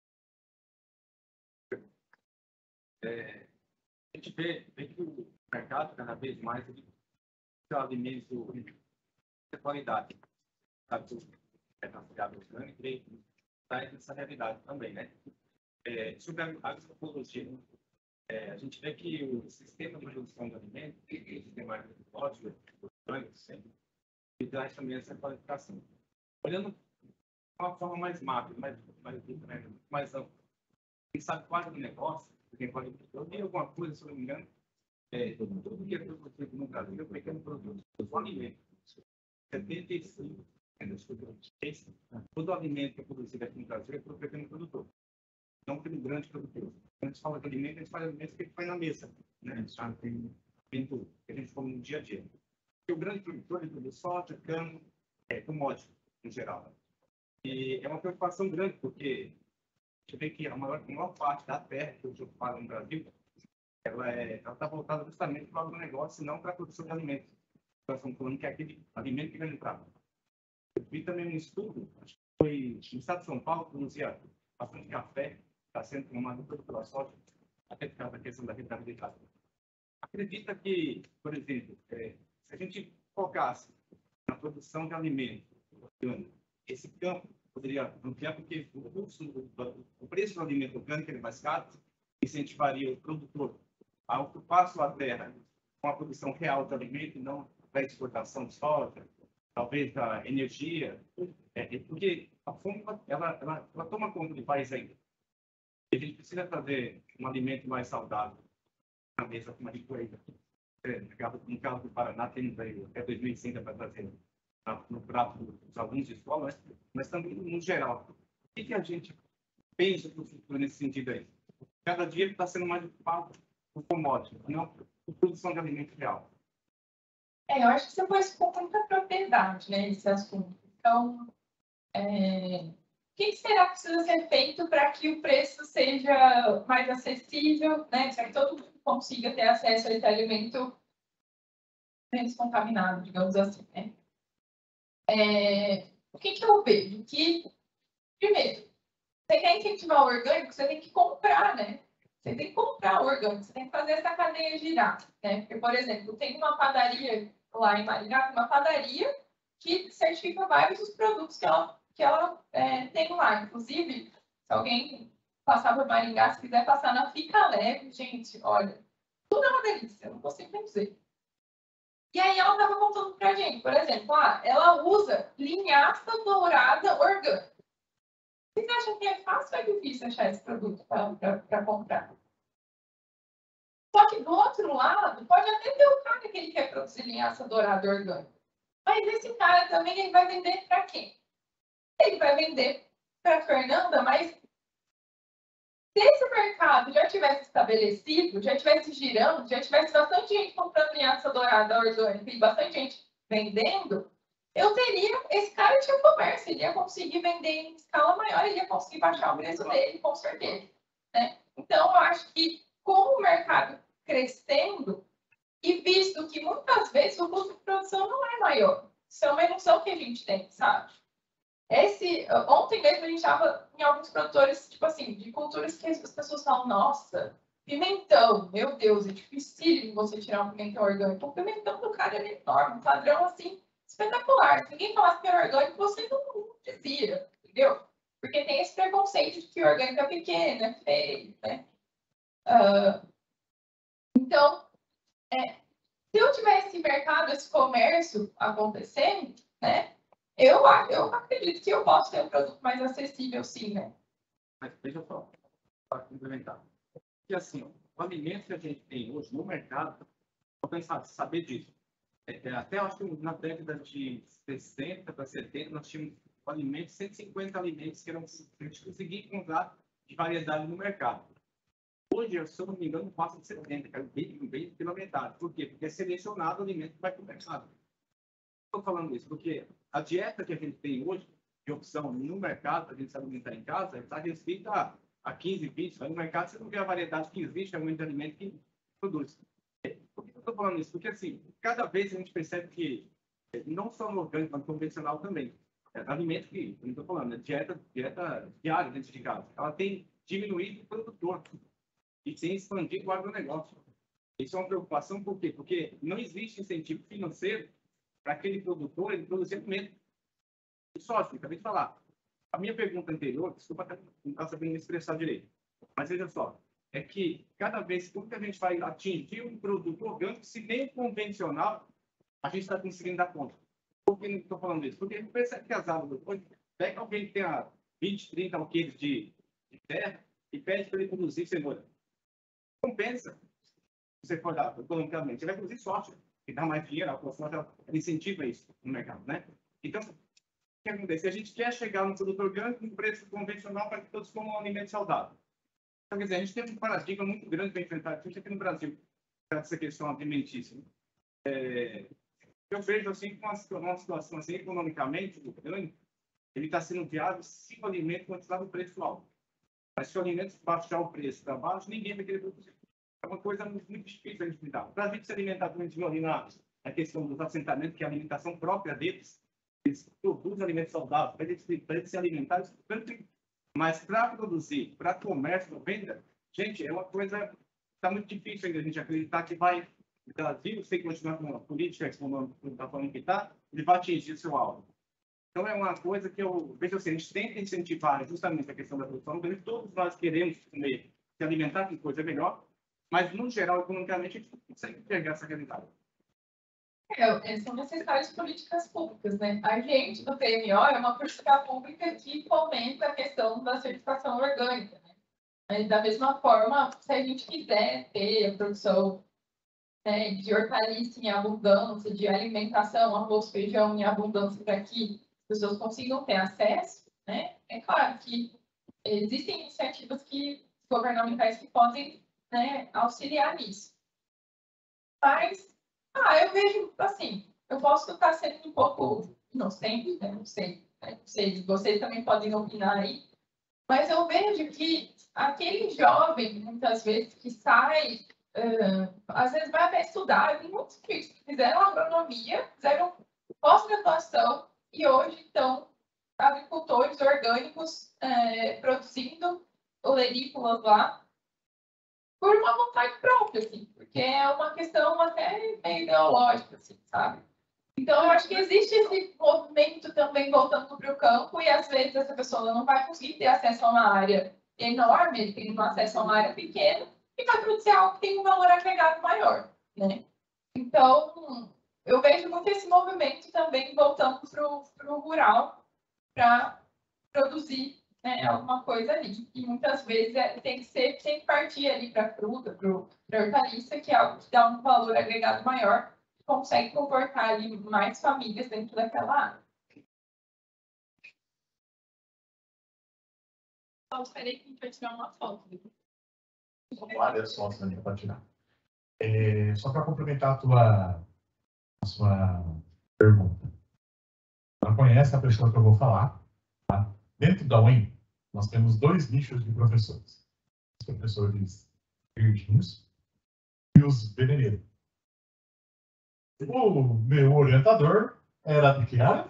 A gente vê que o mercado, cada vez mais, ele tem alimentos de qualidade. Sabe, é considerado orgânico e traz essa realidade também, né? Sobre a agroecologia, a gente vê que o sistema de produção de alimentos, o sistema agroecológico, orgânico, sempre, e traz também essa qualificação. Olhando de uma forma mais macro, mais ampla, quem sabe quase do negócio, quem pode. Eu li alguma coisa, se não me engano, tudo que é produzido no Brasil é um pequeno produto, o alimento. 75% todo alimento que é produzido aqui no Brasil é pelo pequeno produtor, não pelo grande produtor. Quando a gente fala de alimento, a gente fala de alimento que a gente põe na mesa, né? Tem tudo que a gente come no dia a dia. E o grande produtor, ele produz soja, cana, commodity, em geral. E é uma preocupação grande, porque a gente vê que a maior parte da terra que hoje ocupada no Brasil, ela está voltada justamente para o agronegócio e não para a produção de alimentos. Nós estamos falando que é aquele alimento que vem entrar. Eu vi também um estudo, acho que foi no estado de São Paulo, que produzia bastante café, está sendo tomado pela soja, até por causa da questão da rentabilidade. Acredita que, por exemplo, se a gente focasse na produção de alimentos, esse campo poderia ampliar, porque o preço do alimento orgânico é mais caro, incentivaria o produtor a ocupar sua terra com a produção real de alimento, e não da exportação de soja, talvez da energia, porque a fome ela toma conta do país ainda. A gente precisa fazer um alimento mais saudável na mesa, como a gente foi. No caso do Paraná, temos aí até 2005 para trazer no prato dos alunos de escola, mas também no geral. O que a gente pensa para o futuro nesse sentido aí? Cada dia está sendo mais ocupado por commodity, não por produção de alimento real. Eu acho que você pôs com muita propriedade, né, esse assunto. Então, o que será que precisa ser feito para que o preço seja mais acessível, né? Para que todo mundo consiga ter acesso a esse alimento menos contaminado, digamos assim, né? O que eu vejo? Que, primeiro, você quer incentivar o orgânico, você tem que comprar, né? Você tem que comprar o orgânico, você tem que fazer essa cadeia girar, né? Porque, por exemplo, tem uma padaria lá em Maringá, uma padaria que certifica vários dos produtos que ela tem lá. Inclusive, se alguém passar por Maringá, se quiser passar na Fica Leve, gente, olha, tudo é uma delícia, eu não consigo nem dizer. E aí ela estava contando pra gente, por exemplo, ela usa linhaça dourada orgânica. Vocês acham que é fácil ou é difícil achar esse produto para comprar? Só que do outro lado, pode até ter o cara que ele quer produzir linhaça dourada orgânica. Mas esse cara também ele vai vender para quem? Ele vai vender para a Fernanda, mas se esse mercado já tivesse estabelecido, já tivesse girando, já tivesse bastante gente comprando linhaça dourada orgânica e bastante gente vendendo, esse cara tinha comércio, ele ia conseguir vender em escala maior, ele ia conseguir baixar o preço dele, com certeza. Né? Então, eu acho que com o mercado crescendo, e visto que muitas vezes o custo de produção não é maior, isso é uma ilusão que a gente tem, sabe? Ontem mesmo a gente estava em alguns produtores, tipo assim, de culturas que as pessoas falam, nossa, pimentão, meu Deus, é difícil você tirar um pimentão orgânico. O pimentão do cara é enorme, um padrão assim, espetacular. Se ninguém falasse que era orgânico, você não dizia, entendeu? Porque tem esse preconceito de que o orgânico é pequeno, é feio, né? Então, se eu tivesse esse mercado, esse comércio acontecendo, né? Eu acredito que eu posso ter um produto mais acessível, sim, né? Mas veja só, para complementar. Porque assim, o alimento que a gente tem hoje no mercado, vou pensar, saber disso. Até acho que na década de 60 para 70, nós tínhamos alimentos, 150 alimentos que eram, a gente conseguia encontrar de variedade no mercado. Hoje, se eu não me engano, passa de 70, que é bem pela metade. Por quê? Porque é selecionado o alimento que vai para o mercado. Estou falando isso porque a dieta que a gente tem hoje, de opção no mercado, para a gente se alimentar em casa, está restrita a 15, 20. Vai no mercado, você não vê a variedade que existe, é muito alimento que produz. Por que eu estou falando isso? Porque, assim, cada vez a gente percebe que, não só no orgânico, mas no convencional também, alimento que, como eu estou falando, dieta diária dentro de casa, ela tem diminuído o produtor e tem expandido o agronegócio. Isso é uma preocupação, por quê? Porque não existe incentivo financeiro para aquele produtor ele produzir alimento. E só assim, acabei de falar. A minha pergunta anterior, desculpa não estar sabendo me expressar direito, mas veja só, é que cada vez que a gente vai atingir um produto orgânico, se nem convencional, a gente está conseguindo dar conta. Por que não estou falando isso? Porque a gente percebe que as árvores, pega alguém que tenha 20, 30 alqueires de terra e pede para ele produzir cenoura. Compensa, se você for dar economicamente, ele vai produzir soja, que dá mais dinheiro, a soja incentiva isso no mercado, né? Então, o que acontece? A gente quer chegar no produto orgânico no preço convencional para que todos comam um alimento saudável. Então, quer dizer, a gente tem um paradigma muito grande para enfrentar isso aqui no Brasil, essa questão alimentícia. Eu vejo assim, uma situação assim, economicamente, o orgânico, ele está sendo viável se o alimento continuar no preço alto. Mas se o alimento baixar o preço para baixo, ninguém vai querer produzir. É uma coisa muito difícil a gente lidar. Para a gente se alimentar, como a gente viu ali na questão dos assentamentos, que é a alimentação própria deles, eles produzem alimentos saudáveis, para eles se alimentarem, mas para produzir, para comércio, venda, gente, é uma coisa está muito difícil ainda a gente acreditar que vai, o Brasil, sem continuar com a política econômica que está falando que está, ele vai atingir seu alvo. Então, é uma coisa que eu vejo assim, a gente tenta incentivar justamente a questão da produção, porque todos nós queremos comer, se alimentar com coisa melhor, mas, no geral, economicamente, a gente não consegue pegar essa realidade. São necessárias políticas públicas, né? A gente, do PMO, é uma política pública que fomenta a questão da certificação orgânica, né? Da mesma forma, se a gente quiser ter a produção, né, de hortaliça em abundância, de alimentação, arroz, feijão em abundância para que as pessoas consigam ter acesso, né? É claro que existem iniciativas governamentais que podem, né, auxiliar nisso. Mas, eu vejo, assim, eu posso estar sendo um pouco inocente, né? Não sei, né? Não sei, vocês também podem opinar aí, mas eu vejo que aquele jovem, muitas vezes, que sai, às vezes vai até estudar, tem muitos que fizeram agronomia, fizeram pós-graduação e hoje estão agricultores orgânicos produzindo olerícolas lá por uma vontade própria, assim, porque é uma questão até meio ideológica, assim, sabe? Então, eu acho que existe esse movimento também voltando para o campo e, às vezes, essa pessoa não vai conseguir ter acesso a uma área enorme, ele tem acesso a uma área pequena e vai produzir algo que tem um valor agregado maior, né? Então, eu vejo muito esse movimento também voltando para o rural para produzir, né, alguma coisa ali. E muitas vezes tem que partir ali para a fruta, para a hortaliça, que é algo que dá um valor agregado maior, que consegue comportar ali mais famílias dentro daquela área. Eu esperei que a gente vai tirar uma foto. São várias fotos ali para tirar. Só para complementar a sua pergunta. Ela conhece a pessoa que eu vou falar. Tá? Dentro da UEM, nós temos 2 nichos de professores. Os professores virgínios e os veneneiros. O meu orientador era de que área?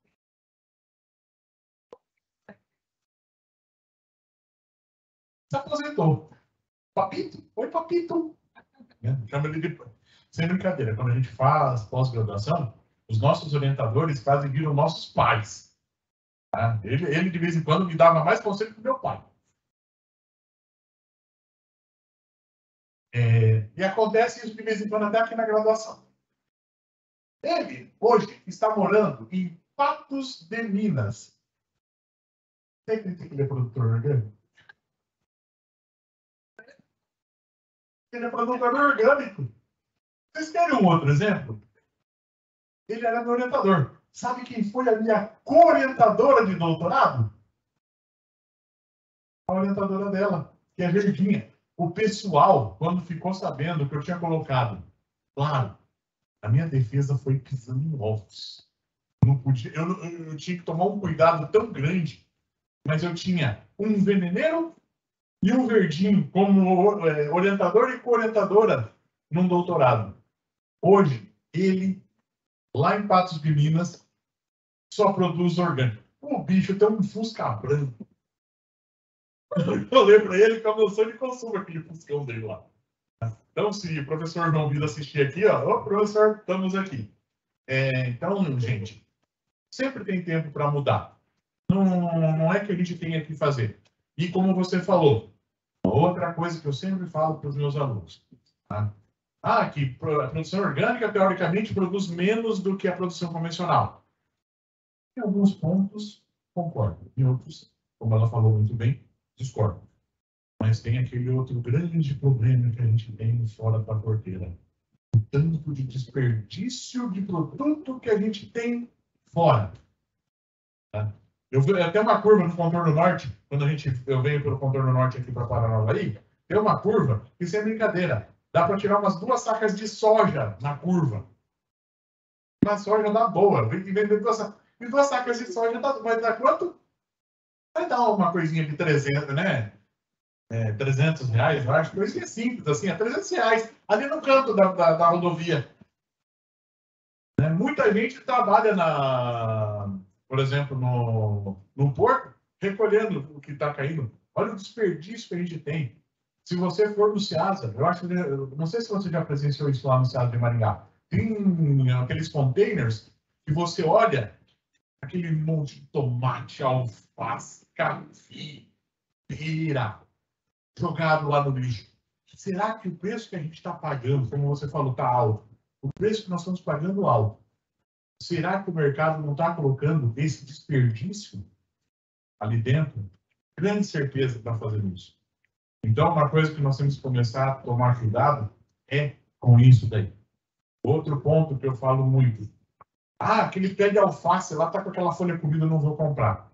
Se aposentou. Papito? Oi, Papito. Chama ele de... Sem brincadeira, quando a gente faz pós-graduação, os nossos orientadores quase viram nossos pais. Tá? Ele, de vez em quando, me dava mais conselho que meu pai. E acontece isso de vez em quando até aqui na graduação. Ele, hoje, está morando em Patos de Minas. Você acredita que ele é produtor orgânico? Ele é produtor orgânico. Vocês querem um outro exemplo? Ele era meu orientador. Sabe quem foi a minha co-orientadora de doutorado? A orientadora dela, que é a Verdinha. O pessoal, quando ficou sabendo que eu tinha colocado, claro, a minha defesa foi pisando em ovos. Não podia, eu tinha que tomar um cuidado tão grande, mas eu tinha um veneneiro e um verdinho como orientador e co-orientadora num doutorado. Hoje, ele, lá em Patos de Minas, só produz orgânico. O bicho tem um Fusca branco. Eu falei para ele que é o meu sonho de consumo aquele Fuscão dele lá. Então, se o professor João Vida assistir aqui, ó, ô professor, estamos aqui. Então, gente, sempre tem tempo para mudar. Não é que a gente tenha que fazer. E como você falou, outra coisa que eu sempre falo para os meus alunos, tá? Que a produção orgânica, teoricamente, produz menos do que a produção convencional. Em alguns pontos, concordo. Em outros, como ela falou muito bem, discordo. Mas tem aquele outro grande problema que a gente tem fora da porteira. O tanto de desperdício de produto que a gente tem fora. Tá? Eu tenho uma curva no contorno norte, quando eu venho pelo contorno norte aqui para Paranavaí, tem uma curva que, sem brincadeira, dá para tirar umas 2 sacas de soja na curva. Uma soja dá boa. E vender 2 sacas de soja vai dar quanto? Vai dar uma coisinha de 300, né? 300 reais, eu acho. Coisinha simples, assim, é 300 reais. Ali no canto da rodovia. Né? Muita gente trabalha por exemplo, no porto, recolhendo o que está caindo. Olha o desperdício que a gente tem. Se você for no Ceasa, eu acho que, não sei se você já presenciou isso lá no Ceasa de Maringá, tem aqueles containers que você olha, aquele monte de tomate, alface, café, pera, jogado lá no lixo. Será que o preço que a gente está pagando, como você falou, está alto? O preço que nós estamos pagando alto. Será que o mercado não está colocando esse desperdício ali dentro? Grande certeza que está fazendo isso. Então, uma coisa que nós temos que começar a tomar cuidado é com isso daí. Outro ponto que eu falo muito. Aquele pé de alface lá está com aquela folha comida, eu não vou comprar.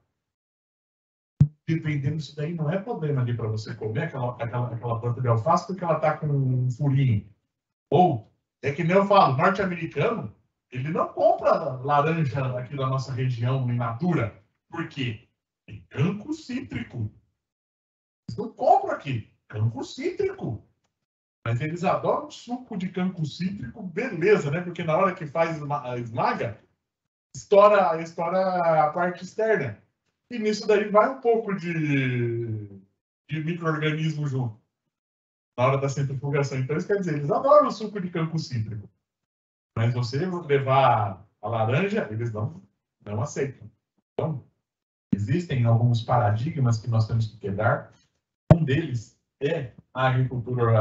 Dependendo disso daí, não é problema ali para você comer aquela planta de alface porque ela está com um furinho. Ou, é que nem eu falo, norte-americano, ele não compra laranja aqui da nossa região, in natura. Por quê? Tem cancro cítrico. Eles não compram aqui. Cancro cítrico. Mas eles adoram suco de cancro cítrico, beleza, né? Porque na hora que faz esmaga, estoura a parte externa. E nisso daí vai um pouco de micro-organismo junto. Na hora da centrifugação. Então, isso quer dizer, eles adoram o suco de cancro cítrico. Mas você levar a laranja, eles não aceitam. Então, existem alguns paradigmas que nós temos que quebrar. Um deles é a agricultura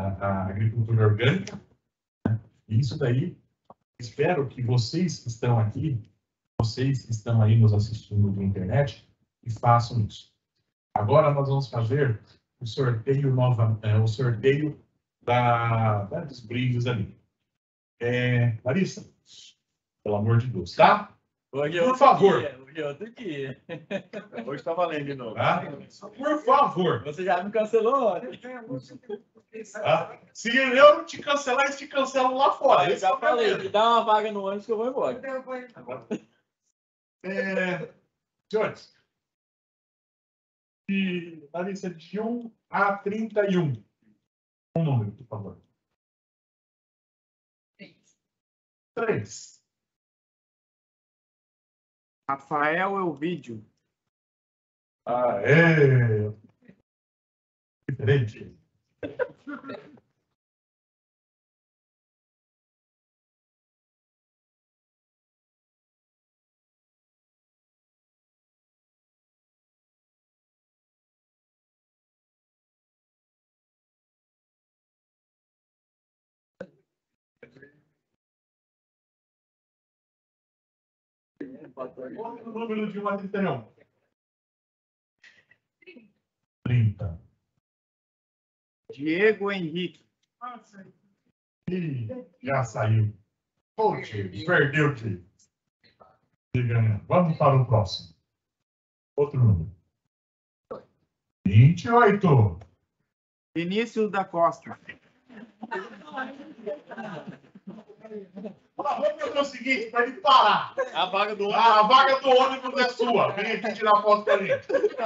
orgânica. Né? E isso daí, espero que vocês que estão aqui, vocês que estão aí nos assistindo na internet, que façam isso. Agora nós vamos fazer o sorteio dos brindes ali. Larissa, pelo amor de Deus, tá? Por favor. Hoje está valendo de novo. Tá? Por favor. Você já me cancelou ontem. Se eu não te cancelar, eles te cancelam lá fora. Eu já falei, me dá uma vaga no ônibus que eu vou embora. Senhores, Larissa, de 1 a 31. Um número, por favor. 3. Rafael Elvídio. Diferente. Qual o número de 1 a 31? 30. Diego Henrique. Ih, já saiu. Poxa, perdeu o time. Vamos para o próximo. Outro número. 28. Vinícius da Costa. Vamos fazer o seguinte, para ele parar. A vaga do A vaga do ônibus é sua. Vem aqui tirar foto com a gente.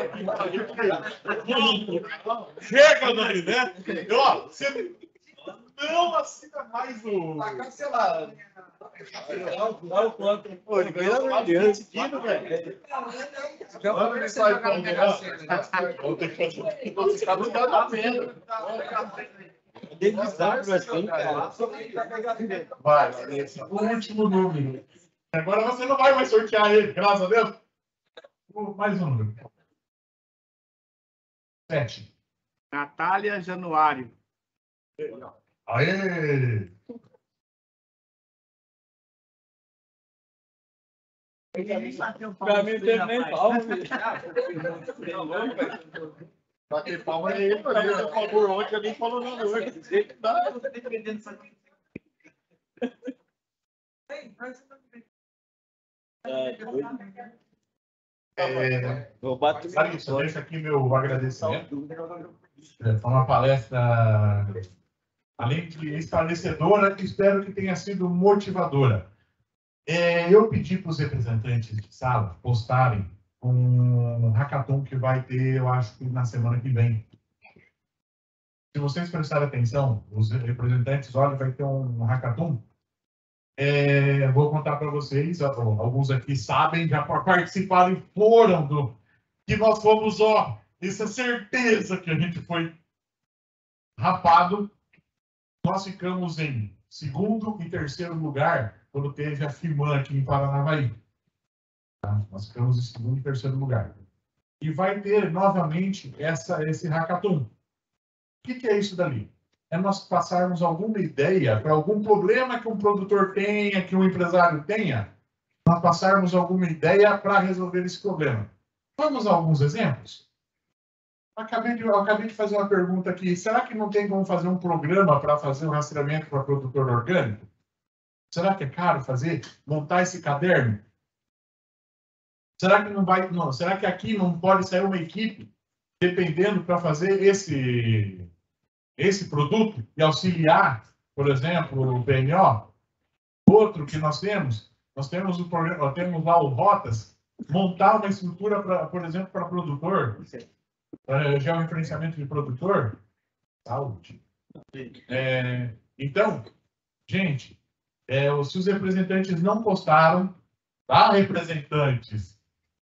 Chega, Dani, né? Ó, você não assina mais o... Tá cancelado. Olha o quanto. Pô, ele ganhou mais de 20 quilos, velho. Vamos ter que fazer... Você está na venda. Vai, Vanessa. O último número. Agora você não vai mais sortear ele, graças a Deus. Mais um número. 7. Natália Januário. Aê! Pra mim, não teve nem palma, velho. Bater palma é ele, por favor. Ontem alguém falou não, hoje. Vou bater. Larissa, deixa aqui meu agradecimento. Foi uma palestra, além de esclarecedora, espero que tenha sido motivadora. Eu pedi para os representantes de sala postarem um hackathon que vai ter, eu acho que na semana que vem. Se vocês prestarem atenção, os representantes, olha, vai ter um hackathon. Vou contar para vocês, alguns aqui sabem, já participaram e foram do... Que nós fomos, isso é certeza que a gente foi rapado. Nós ficamos em segundo e terceiro lugar quando teve a FIMAN aqui em Paranavaí. Tá? Nós ficamos em segundo e terceiro lugar. E vai ter novamente esse hackathon. O que é isso dali? É nós passarmos alguma ideia para algum problema que um produtor tenha, que um empresário tenha, nós passarmos alguma ideia para resolver esse problema. Vamos a alguns exemplos? Eu acabei de fazer uma pergunta aqui. Será que não tem como fazer um programa para fazer um rastreamento para produtor orgânico? Será que é caro fazer? Montar esse caderno? Será que não vai? Não. Será que aqui não pode sair uma equipe dependendo para fazer esse produto e auxiliar, por exemplo, o PMO? Outro que nós temos o problema, temos lá o Rotas, montar uma estrutura, por exemplo, para produtor, para georreferenciamento de produtor, saúde. Então, gente, se os representantes não postaram, representantes,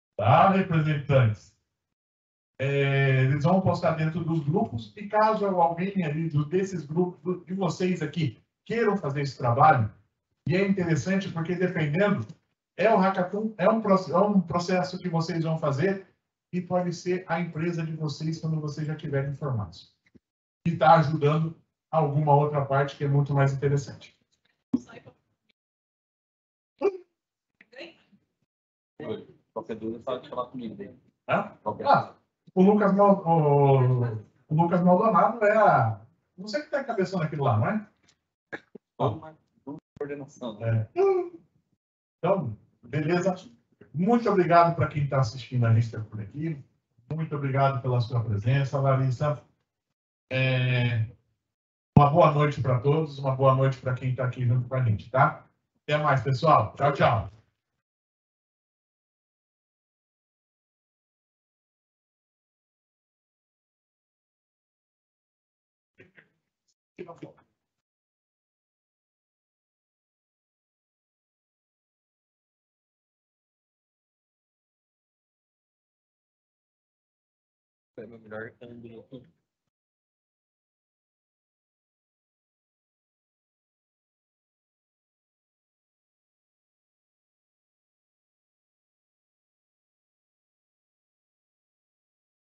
eles vão postar dentro dos grupos, e caso alguém ali desses grupos, de vocês aqui, queiram fazer esse trabalho, e é interessante porque dependendo, o hackathon é um processo que vocês vão fazer e pode ser a empresa de vocês quando vocês já tiverem informados. E está ajudando alguma outra parte que é muito mais interessante. Qualquer dúvida, pode falar comigo dele. O Lucas Maldonado não sei o que está encabeçando aquilo lá, não é? Coordenação. Então, beleza. Muito obrigado para quem está assistindo a gente por aqui. Muito obrigado pela sua presença, Larissa. Uma boa noite para todos. Uma boa noite para quem está aqui junto com a gente, tá? Até mais, pessoal. Tchau, tchau. É meu melhor ângulo.